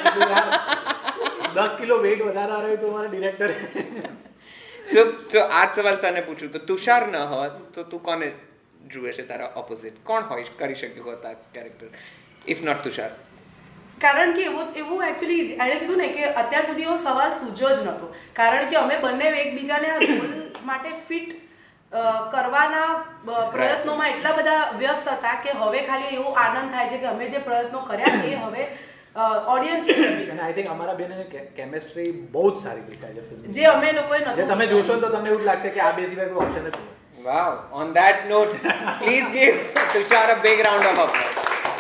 દસ કિલો વેઇટ વધારે રહ્યું તો મારા ડિરેક્ટર. જો જો આ સવાલ તને પૂછું તો તુષાર ન હોત તો તું કોને જુએ છે તારા ઓપોઝિટ? કોણ હોય કરી શક્યું હોત આ કેરેક્ટર ઇફ નોટ તુષાર? કારણ કે એવું એવું એકચ્યુઅલી એણે કીધું ને કે અત્યાર સુધી એવો સવાલ સૂઝ્યો જ નહોતો, કારણ કે અમે બંને એકબીજાને આ રોલ માટે ફિટ કરવાના પ્રયત્નોમાં એટલા બધા વ્યસ્ત હતા કે હવે ખાલી એવો આનંદ થાય છે કે અમે જે પ્રયત્નો કર્યા એ હવે ઓડિયન્સ આઈ થિંક અમારા બેને કેમેસ્ટ્રી બહુ જ સારી દેખાય છે ફિલ્મ. જે અમે લોકોએ જે તમે જોશો તો તમને એવું જ લાગશે કે આ બે સિવાય કોઈ ઓપ્શન જ નહીં. Wow, on that note please give Tushar a big round of applause.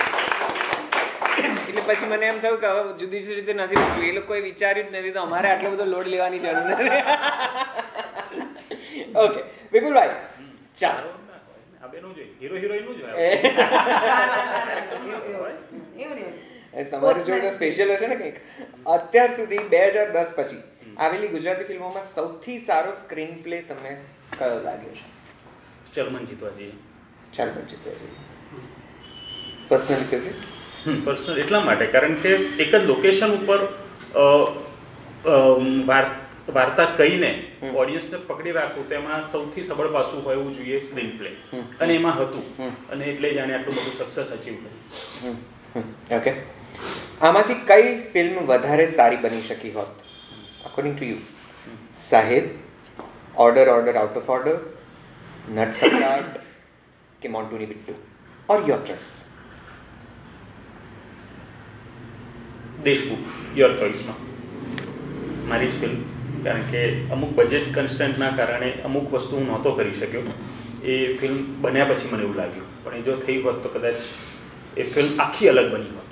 એટલે પછી મને એમ થયું કે હવે જુદી જુદી રીતે નથી પૂછવું, એ લોકોએ વિચાર્યું જ નથી તો અમારે આટલો બધો લોડ લેવાની જરૂર નથી. ઓકે વિપુલભાઈ, ચાલો આ બેનું જોઈએ, હીરો હિરોઈનનું જોઈએ. તમારી જોડે સ્પેશિયલ હશે ને કંઈક. અત્યાર સુધી બે હજાર દસ પછી આવેલી ગુજરાતી ફિલ્મોમાં સૌથી સારો સ્ક્રીન પ્લે તમને કયો લાગ્યો છે? ચલમન જીતવા જઈએ. ચલમન જીતવા જઈએ પર્સનલી ફેવરેટ? પર્સનલ એટલા માટે કારણ કે એક જ લોકેશન ઉપર વાર્તા કહીને ઓડિયન્સને પકડી રાખવું, તેમાં સૌથી સબળ પાસું હોય એવું જોઈએ સ્ક્રીન પ્લે, અને એમાં હતું, અને એટલે જ આને આટલું બધું સક્સેસ અચીવ કર્યું. ઓકે, આમાંથી કઈ ફિલ્મ વધારે સારી બની શકી હોત અકોર્ડિંગ ટુ યુ? સાહેબ, order order out of order, Natsamrat કે મોન્ટુની Bittu? Or your choice? Deshmukh, your ચોઇસમાં મારી જ ફિલ્મ, કારણ કે અમુક બજેટ કન્સ્ટન્ટના કારણે અમુક વસ્તુ હું નહોતો કરી શક્યો. એ ફિલ્મ બન્યા પછી મને એવું લાગ્યું, પણ એ જો થઈ હોત તો કદાચ એ ફિલ્મ આખી અલગ બની હોત.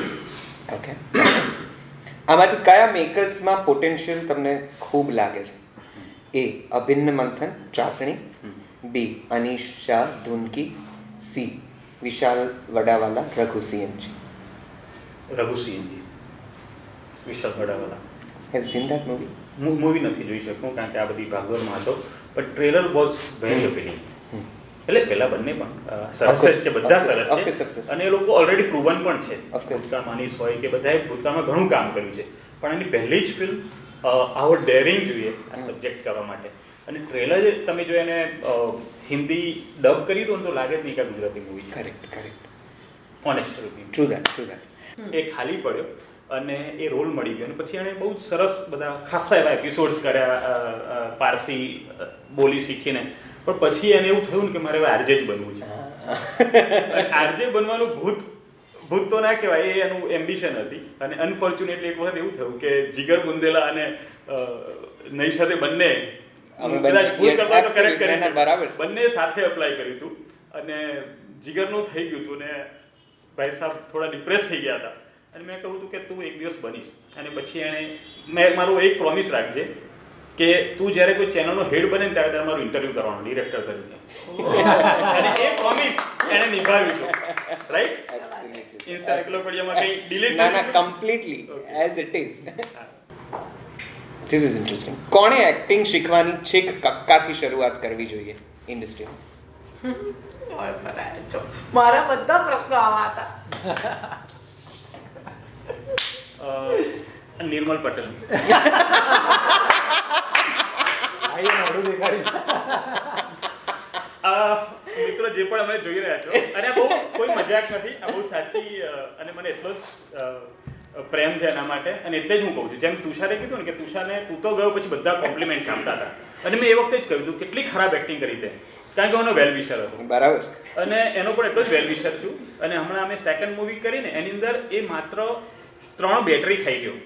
ઓકે, આમાંથી કયા મેકર્સમાં પોટેન્શિયલ તમને ખૂબ લાગે છે? એ Abhinn Manthan Chasani, B Anisha Dhunki, C Vishal Vadawala Raghu CNG. Raghu CNG, Vishal Vadawala. Have seen that movie? Movie નથી જોઈ શકું કારણ કે આ બધી ભાગદોડમાં હતો, પણ ટ્રેલર વોઝ વેરી અપીલિંગ. એટલે પેલા બંને પણ સરસ છે, બધા સરસ છે, અને એ લોકો ઓલરેડી પ્રૂવન પણ છે. ભૂતકાળમાં અનીસ હોય કે બધાએ ભૂતકાળમાં ઘણું કામ કર્યું છે, પણ એની પહેલી જ ફિલ્મ આવો ડેરિંગ જોઈએ આ સબ્જેક્ટ કરવા માટે. અને ટ્રેલર જે તમે જો એને હિન્દી ડબ કરી દો ને તો લાગે જ નહીં કે ગુજરાતી મૂવી છે. Correct correct honest review. True that true that. એ ખાલી પડ્યો અને એ રોલ મળી ગયો, અને પછી એણે બહુ જ સરસ બધા ખાસા એવા એપિસોડ્સ કર્યા પારસી બોલી શીખીને. પણ પછી એને એવું થયું ને કે મારે હવે આરજે જ બનવું છે. આરજે બનવાનું ભૂત ભૂત તો ના કહેવાય, એ એનું એમ્બિશન હતી. અને અનફોર્ચ્યુનેટલી એક વખત એવું થયું કે જીગર બુંદેલા અને નઈ સાથે બંને બંને સાથે અપ્લાય કર્યું હતું, અને જીગરનું થઈ ગયું હતું, ને ભાઈ સાહેબ થોડા ડિપ્રેસ થઈ ગયા હતા. અને મેં કહ્યું હતું કે તું એક દિવસ બનીશ. અને પછી એણે મેં મારું એક પ્રોમિસ રાખજે કે તું જ્યારે કોઈ ચેનલનો હેડ બને ને ત્યારે તારે મારું ઇન્ટરવ્યુ કરવાનું ડિરેક્ટર તરીકે. અને એ પ્રોમિસ એણે નિભાવ્યું હતું. રાઈટ? એન્સાઇક્લોપીડિયામાં કંઈ ડિલીટ ના ના, completely as it is. This is interesting. કોણે એક્ટિંગ શીખવાની છેક કક્કાથી શરૂઆત કરવી જોઈએ ઇન્ડસ્ટ્રીમાં? મારા બધા પ્રશ્નો આવા હતા. નિર્મલ પટેલ. મિત્રો જે પણ અમે જોઈ રહ્યા છો, અને બહુ કોઈ મજાક નથી, આ બહુ સાચી, અને મને એટલો જ પ્રેમ છે એના માટે. અને એટલે જ હું કહું છું, જેમ તુષારે કીધું ને કે તુષારને તું તો ગયો પછી બધા કોમ્પ્લિમેન્ટ સાંભળતા હતા, અને મેં એ વખતે જ કહ્યું હતું કેટલી ખરાબ એક્ટિંગ કરી તે, કારણ કે એનો વેલ વિશર હતો. બરાબર. અને એનો પણ એટલો જ વેલ વિશર છું. અને હમણાં અમે સેકન્ડ મૂવી કરીને એની અંદર એ માત્ર ત્રણ બેટરી ખાઈ ગયો.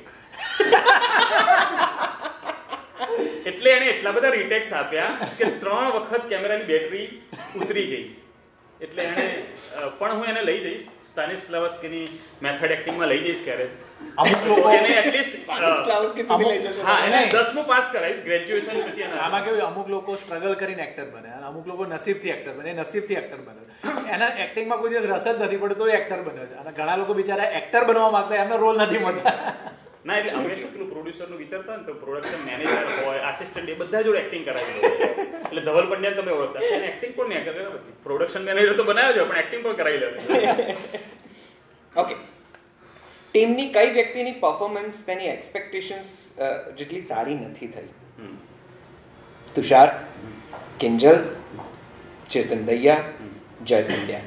એટલે એને એટલા બધા રીટેક્સ આપ્યા કે ત્રણ વખત કેમેરાની બેટરી ઉતરી ગઈ. એટલે એને પણ હું એને લઈ જઈશ સ્ટાનિસ્લાવસ્કીની મેથડ એક્ટિંગમાં લઈ જઈશ ક્યારે. અમુક લોકો એને એટલીસ્ટ હા એને દસમું પાસ કરાવીશ ગ્રેજ્યુએશન પછી. આમાં કેવું, અમુક લોકો સ્ટ્રગલ કરીને એક્ટર બને, અને અમુક લોકો નસીબથી એક્ટર બને. નસીબથી એક્ટર બને, એના એક્ટિંગમાં કોઈ દિવસ રસ જ નથી પડતો, એ એક્ટર બને છે. અને ઘણા લોકો બિચારા એક્ટર બનવા માંગતા, એમને રોલ નથી મળતા. ના, એટલે અમે શું પેલું પ્રોડ્યુસરનું વિચારતા ને તો પ્રોડક્શન મેનેજર હોય, આસિસ્ટન્ટ, એ બધા જોડે એક્ટિંગ કરાવી દો. એટલે ધવલ પંડ્યા તમે ઓળખતા, એને એક્ટિંગ પણ નહીં કરે. પ્રોડક્શન મેનેજર તો બનાવ્યો છે, પણ એક્ટિંગ પણ કરાવી લે. ઓકે, ટીમની કઈ વ્યક્તિની પરફોર્મન્સ તેની એક્સપેક્ટેશન્સ જેટલી સારી નથી થઈ? તુષાર, કિંજલ, ચેતન દહિયા, જય પંડ્યા.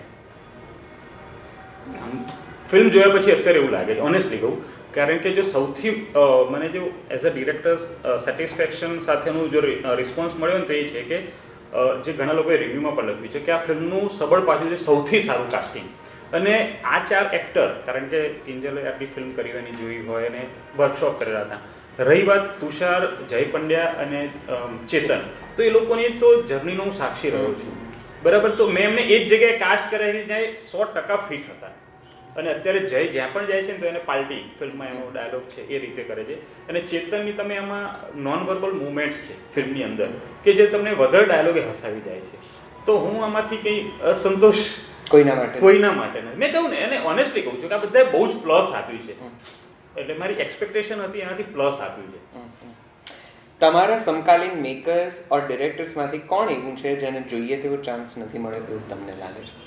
ફિલ્મ જોયા પછી અત્યારે એવું લાગે છે, ઓનેસ્ટલી કહું, કારણ કે જો સૌથી મને જો એઝ અ ડિરેક્ટર સેટિસ્ફેક્શન સાથેનું જો રિસ્પોન્સ મળ્યો ને તો એ છે કે જે ઘણા લોકોએ રિવ્યૂમાં પણ લખ્યું છે કે આ ફિલ્મનું સબળ પાછું છે સૌથી સારું કાસ્ટિંગ. અને આ ચાર એક્ટર, કારણ કે કિંજલે આટલી ફિલ્મ કરી હોય એની જોઈ હોય અને વર્કશોપ કરેલા હતા. રહી વાત તુષાર, જય પંડ્યા અને ચેતન, તો એ લોકોની તો જર્નીનો હું સાક્ષી રહ્યો છું. બરાબર, તો મેં એમને એ જ જગ્યાએ કાસ્ટ કરાવી જ્યાં સો ટકા ફિટ હતા. અને અત્યારે જય જ્યાં પણ જાય છે ને તો એને પાર્ટી ફિલ્મમાં એનો ડાયલોગ છે એ રીતે કરે છે. અને ચેતનની તમે એમાં નોન વર્બલ મુવમેન્ટ્સ છે ફિલ્મની અંદર કે જે તમને વગર ડાયલોગે હસાવી જાય છે. તો હું આમાંથી કંઈ અસંતોષ કોઈના માટે કોઈના માટે નથી. મેં કહું ને, એને ઓનેસ્ટલી કહું છું કે આ બધાએ બહુ જ પ્લસ આપ્યું છે. એટલે મારી એક્સપેક્ટેશન હતી એનાથી પ્લસ આપ્યું છે. તમારા સમકાલીન મેકર્સ ઓર ડિરેક્ટર્સમાંથી કોણ એવું છે જેને જોઈએ તેવો ચાન્સ નથી મળ્યો એવું તમને લાગે છે?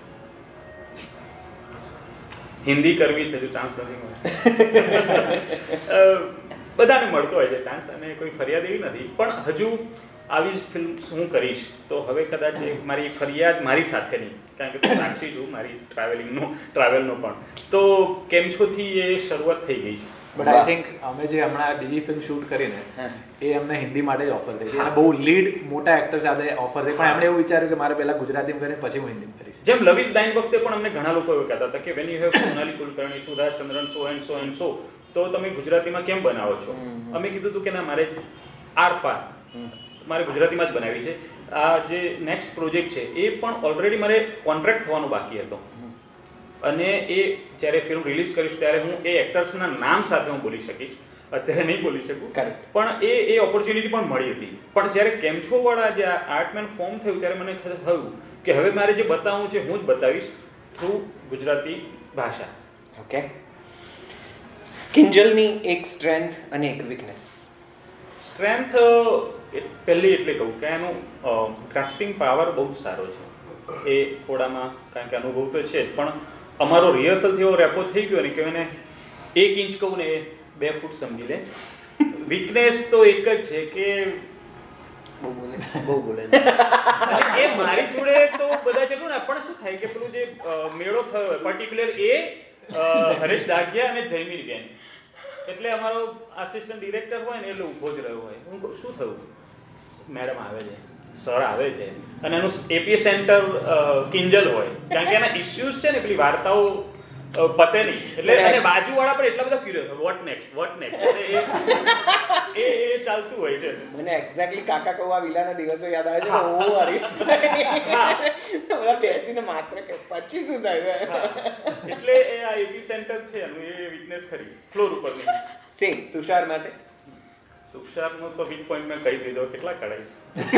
હિન્દી કરવી છે જો ચાન્સ નથી મળે. બધાને મળતો હોય છે ચાન્સ, અને કોઈ ફરિયાદ એવી નથી. પણ હજુ આવી જ ફિલ્મ હું કરીશ તો હવે કદાચ મારી ફરિયાદ મારી સાથે નહીં, કારણ કે હું સાક્ષી છું મારી ટ્રાવેલિંગનો ટ્રાવેલનો પણ. તો કેમ છોથી એ શરૂઆત થઈ ગઈ છે. બટ આઈ થિંક અમે જે હમણાં બીજી ફિલ્મ શૂટ કરીને એ અમને હિન્દી માટે જ ઓફર થઈ છે. અને બહુ લીડ મોટા એક્ટર સાથે ઓફર થઈ, પણ એમણે એવું વિચાર્યું કે મારે પહેલા ગુજરાતીમાં કરીને પછી હું હિન્દીમાં કરીશ. જેમ લવ ઇઝ બ્લાઇન્ડ વખતે પણ અમને ઘણા લોકો એવું કહેતા હતા કે when you have Sonali Kulkarni, Sudha Chandran, so and so and so, તો તમે ગુજરાતીમાં કેમ બનાવો છો? અમે કીધું હતું કે ના, મારે આર પાર મારે ગુજરાતીમાં જ બનાવી છે. આ જે નેક્સ્ટ પ્રોજેક્ટ છે એ પણ ઓલરેડી મારે કોન્ટ્રાક્ટ થવાનો બાકી હતો, અને એ જ્યારે ફિલ્મ રિલીઝ કરીશ ત્યારે હું એ એક્ટર્સના નામ સાથે હું બોલી શકીશ. અત્યારે નહીં બોલી શકું. Correct. પણ એ એ ઓપોર્ચ્યુનિટી પણ મળી હતી. પણ જ્યારે કેમછો વાળા જે આર્ટમેન ફોર્મ થયું ત્યારે મને થયું કે હવે મારે જે બતાવવું છે હું જ બતાવીશ થ્રુ ગુજરાતી ભાષા. ઓકે. કિંજલની એક સ્ટ્રેન્થ અને એક વીકનેસ. સ્ટ્રેન્થ પહેલી એટલે કહું કે એનું ગ્રાસ્પિંગ પાવર બહુ જ સારો છે. એ થોડામાં કારણ કે અનુભવ તો છે જ, પણ અમારો રિહર્સલ થયો રેપો થઈ ગયો ને કે એને એક ઇંચ કહું ને એ બે ફૂટ સમજી લે. વીકનેસ તો એક જ છે કે બહુ બોલે બહુ બોલે એ મારી જોડે તો બધા છે ને, પણ શું થાય કે પેલું જે મેળો થયો પર્ટિક્યુલર એ હરેશ ડાગિયા અને જયમીન બેન, એટલે અમારો આસિસ્ટન્ટ ડિરેક્ટર હોય ને એટલે ઊભો જ રહ્યો હોય. હું શું થયું, મેડમ આવે છે, સર આવે છે, અને એનું એપી સેન્ટર કિંજલ હોય કારણ કે એના ઇસ્યુઝ છે ને પેલી વાર્તાઓ પતે નહીં, એટલે અને બાજુવાળા પણ એટલા બધા curious what next what next એ એ ચાલતું હોય છે. મને એક્ઝેક્ટલી કાકા કૌવા વિલાના દિવસો યાદ આવે છે. ઓ હરીશ બધા બેસીને માત્ર કે પછી શું થયું, એટલે એ આ એપી સેન્ટર છે એનું એ વીકનેસ ખરી ફ્લોર ઉપરની. સેમ તુષાર માટે. તુષારનો તો વીક પોઈન્ટ મેં કહી દીધો, કેટલા કઢાઈશ.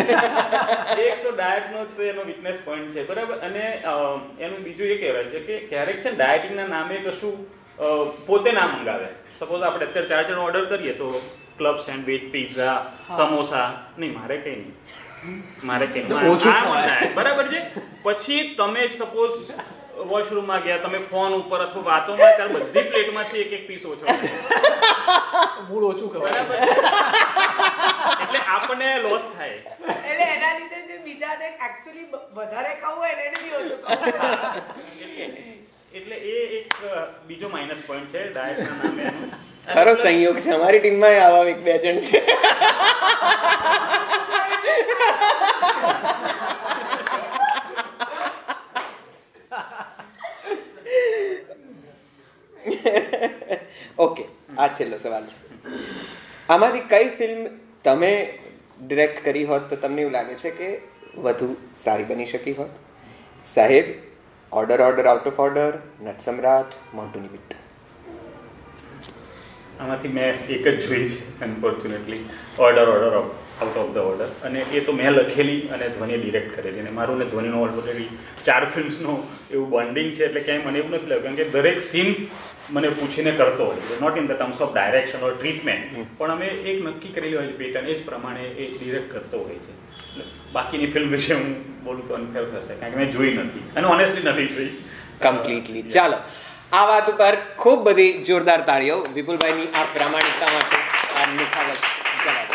એક તો ડાયટનો તો એનો વીકનેસ પોઈન્ટ છે, બરાબર. અને એનું બીજું એ કહેવાય છે કે ક્યારેક છે ને ડાયટિંગના નામે કશું પોતે ના મંગાવે. સપોઝ આપણે અત્યારે ચાર જણ ઓર્ડર કરીએ તો ક્લબ સેન્ડવિચ, પિઝા, સમોસા, નહીં મારે કઈ નહીં, મારે કઈ નહીં, બરાબર છે. પછી તમે સપોઝ વોશરૂમમાં ગયા, તમે ફોન ઉપર અથવા વાતોમાં, ત્યારે બધી પ્લેટમાંથી એક એક પીસ ઓછો, મૂળ ઓછું ખબર, બરાબર. એટલે આપણને લોસ થાય, એટલે એના લીધે જે બીજાને એક્ચ્યુઅલી વધારે ખાવું હોય ને એને બી ઓછું ખાવું. એટલે એ એક બીજો માઇનસ પોઈન્ટ છે ડાયટના નામે. ખરો સંયોગ છે, અમારી ટીમમાં આવા એક બે જણ છે. ઓકે, આ છેલ્લો સવાલ છે. આમાંથી કઈ ફિલ્મ તમે ડિરેક્ટ કરી હોત તો તમને એવું લાગે છે કે વધુ સારી બની શકી હોત? સાહેબ, order order out of order, Natsamrat, મોન્ટુની બિટ્ટુ. આમાંથી મેં એક જ જોઈ છે unfortunately, order order out of the order. અને એ તો મેં લખેલી અને ધ્વનિએ ડિરેક્ટ કરેલી. અને મારું ને ધ્વનિનો ઓલરેડી ચાર ફિલ્મ્સનું એવું બોન્ડિંગ છે, એટલે ક્યાંય મને એવું નથી લાગ્યું, કારણ કે દરેક સીન મને પૂછીને કરતો હોય, not in the terms of direction or treatment, પણ અમે એક નક્કી કરેલી હોય પેટર્ન, એ જ પ્રમાણે એ ડિરેક્ટ કરતો હોય છે. બાકીની ફિલ્મ વિશે હું બોલું તો અનફેર થશે, કારણ કે મેં જોઈ નથી અને ઓનેસ્ટલી નથી જોઈ કમ્પ્લીટલી. ચાલો, આ વાત ઉપર ખૂબ બધી જોરદાર તાળીઓ વિપુલભાઈની આ પ્રામાણિકતા માટે, આ નિખાલસ જવાબ.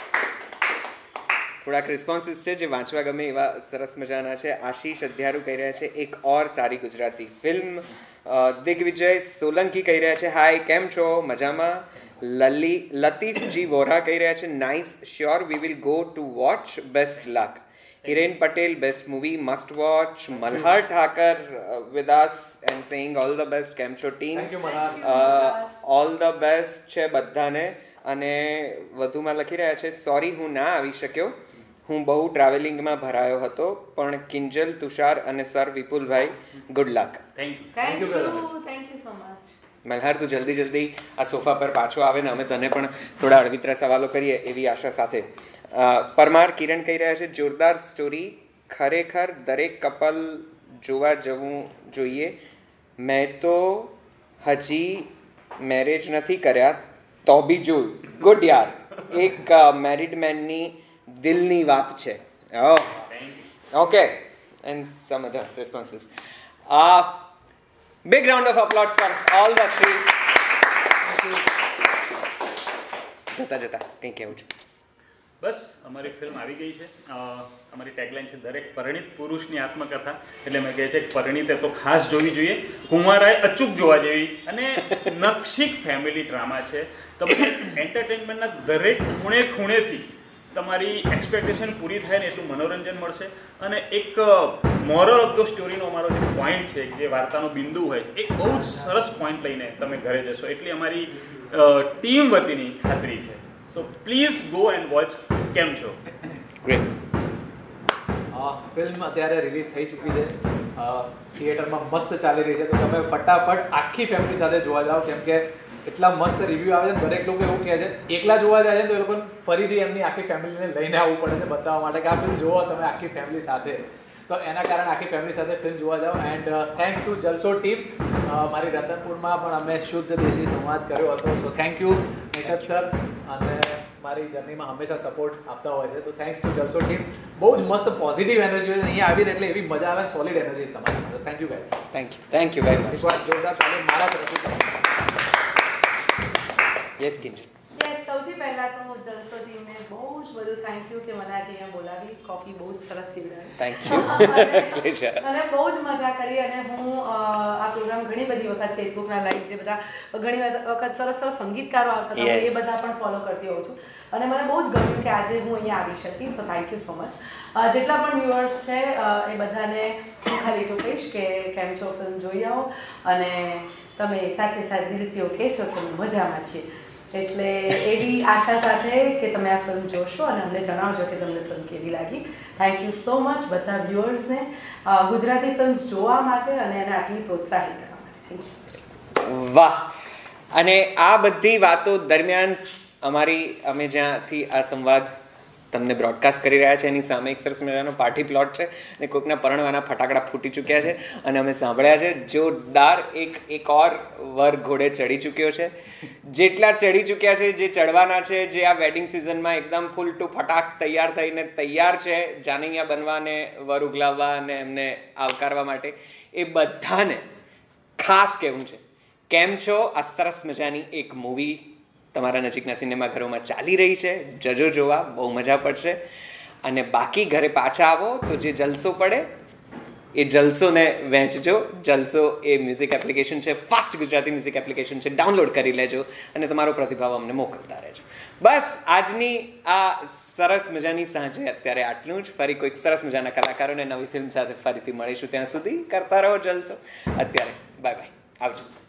થોડાક રિસ્પોન્સીસ છે જે વાંચવા ગમે એવા સરસ મજાના છે. આશીષ અધ્યારુ કહી રહ્યા છે એક ઓર સારી ગુજરાતી ફિલ્મ. દિગ્વિજય સોલંકી કહી રહ્યા છે હાય, કેમ છો? મજામાં. લલી લતીફજી વોરા કહી રહ્યા છે nice, sure, we will go to watch, best luck. Hiren Patel, best movie, must watch. Malhar Thakur uh, with us and saying all the best, Kemcho team. Thank you, Malhar. Uh, all the best છે બધાને. અને વધુમાં લખી રહ્યા છે sorry હું ના આવી શક્યો, હું બહુ ટ્રાવેલિંગમાં ભરાયો હતો, પણ કિંજલ, તુષાર અને સર વિપુલભાઈ good luck. Thank you. Thank you thank you so much. Malhar, તું જલ્દી જલ્દી આ સોફા પર પાછો આવે ને અમે તને પણ થોડા અળવિતરા સવાલો કરીએ એવી આશા સાથે. પરમાર કિરણ કહી રહ્યા છે જોરદાર સ્ટોરી, ખરેખર દરેક કપલ જોવા જવું જોઈએ. મેં તો હજી મેરેજ નથી કર્યા તો બી જોયું. ગુડ યાર, એક મેરિડ મેનની દિલની વાત છે. Okay, and some other responses. Big round of applause for all the three. જતા જતા કંઈ કહેવું છે? બસ, અમારી ફિલ્મ આવી ગઈ છે. અમારી ટેગલાઇન છે દરેક પરિણીત પુરુષની આત્મકથા, એટલે મેં કહે છે કે પરિણીતે તો ખાસ જોવી જોઈએ, કુંવારાએ અચૂક જોવા જેવી, અને નક્ષિક ફેમિલી ડ્રામા છે. તમને એન્ટરટેનમેન્ટના દરેક ખૂણે ખૂણેથી તમારી એક્સપેક્ટેશન પૂરી થાય ને એટલું મનોરંજન મળશે. અને એક મોરલ ઓફ ધ સ્ટોરીનો અમારો જે પોઈન્ટ છે, જે વાર્તાનો બિંદુ હોય છે, એક બહુ જ સરસ પોઈન્ટ લઈને તમે ઘરે જશો, એટલી અમારી ટીમ વતીની ખાતરી છે. So please go and watch કેમછો. Great. ફિલ્મ અત્યારે રિલીઝ થઈ ચૂકી છે, થિયેટરમાં મસ્ત ચાલી રહી છે, તો તમે ફટાફટ આખી ફેમિલી સાથે જોવા જાઓ, કેમ કે એટલા મસ્ત રિવ્યુ આવે છે, દરેક લોકો એવું કહે છે. એકલા જોવા જાય છે તો એ લોકોને ફરીથી એમની આખી ફેમિલીને લઈને આવવું પડે છે બતાવવા માટે કે આ ફિલ્મ જોવો તમે આખી ફેમિલી સાથે. તો એના કારણે આખી ફેમિલી સાથે ફિલ્મ જોવા જાઓ. And thanks to Jalso team. મારી રતનપુરમાં પણ અમે શુદ્ધ દેશી સંવાદ કર્યો હતો. So thank you Nishad sir, અને મારી જર્નીમાં હંમેશા સપોર્ટ આપતા હોય છે. તો થેન્ક્સ ટુ જલસો ટીમ. બહુ જ મસ્ત પોઝિટિવ એનર્જી હોય છે અહીંયા આવીને, એટલે એવી મજા આવે, સોલિડ એનર્જી તમારી. Thank you guys. Thank you thank you very much. એકવાર જોરદાર ચાલો મારા તરફથી. યસ કિંજલ. યસ, સૌથી પહેલા તો જલસો ટીમને બહુ જ બધું થેન્ક યુ કે મને આજે અહીંયા બોલાવી. કોફી બહુ જ સરસ પીવડાવી. Thank you. અને બહુ જ મજા કરી. અને હું આ પ્રોગ્રામ ઘણી બધી વખત ફેસબુકના લાઈવ જે બધા ઘણી વખત સરસ સરસ સંગીતકારો આવતા હતા એ બધા પણ ફોલો કરતી હોઉં છું. અને મને બહુ જ ગમ્યું કે આજે હું અહીંયા આવી શકી. So thank you so much. જેટલા પણ વ્યુઅર્સ છે એ બધાને હું ખાલી એટલું કહીશ કે કેમ છો, ફિલ્મ જોઈ આવો અને તમે સાચે સાચ દિલથી કહેશો કે મજામાં છીએ. એટલે એવી આશા સાથે કે તમે આ ફિલ્મ જોશો અને અમને જણાવજો કે તમને ફિલ્મ કેવી લાગી. થેન્ક યુ સો મચ બધા વ્યુઅર્સને ગુજરાતી ફિલ્મ્સ જોવા માટે અને એને આટલી પ્રોત્સાહિત કરવા માટે. Thank you. વાહ. અને આ બધી વાતો દરમિયાન અમારી અમે જ્યાંથી આ સંવાદ તમને બ્રોડકાસ્ટ કરી રહ્યા છે એની સામે એક સરસ મજાનો પાર્ટી પ્લોટ છે અને કોઈકના પરણવાના ફટાકડા ફૂટી ચૂક્યા છે અને અમે સાંભળ્યા છે જોરદાર એક એક ઓર વર ઘોડે ચડી ચૂક્યો છે. જેટલા ચડી ચૂક્યા છે, જે ચડવાના છે, જે આ વેડિંગ સિઝનમાં એકદમ ફૂલ ટુ ફટાક તૈયાર થઈને તૈયાર છે જાનૈયા બનવાને, વર ઉગલાવવા અને એમને આવકારવા માટે, એ બધાને ખાસ કહેવું છે કેમ છો. આ સરસ મજાની એક મૂવી તમારા નજીકના સિનેમાઘરોમાં ચાલી રહી છે. જજો જોવા, બહુ મજા પડશે. અને બાકી ઘરે પાછા આવો તો જે જલસો પડે એ જલસોને વહેંચજો. જલસો એ મ્યુઝિક એપ્લિકેશન છે, ફાસ્ટ ગુજરાતી મ્યુઝિક એપ્લિકેશન છે, ડાઉનલોડ કરી લેજો અને તમારો પ્રતિભાવ અમને મોકલતા રહેજો. બસ આજની આ સરસ મજાની સાંજે અત્યારે આટલું જ. ફરી કોઈક સરસ મજાના કલાકારોને નવી ફિલ્મ સાથે ફરીથી મળીશું. ત્યાં સુધી કરતા રહો જલસો. અત્યારે બાય બાય, આવજો.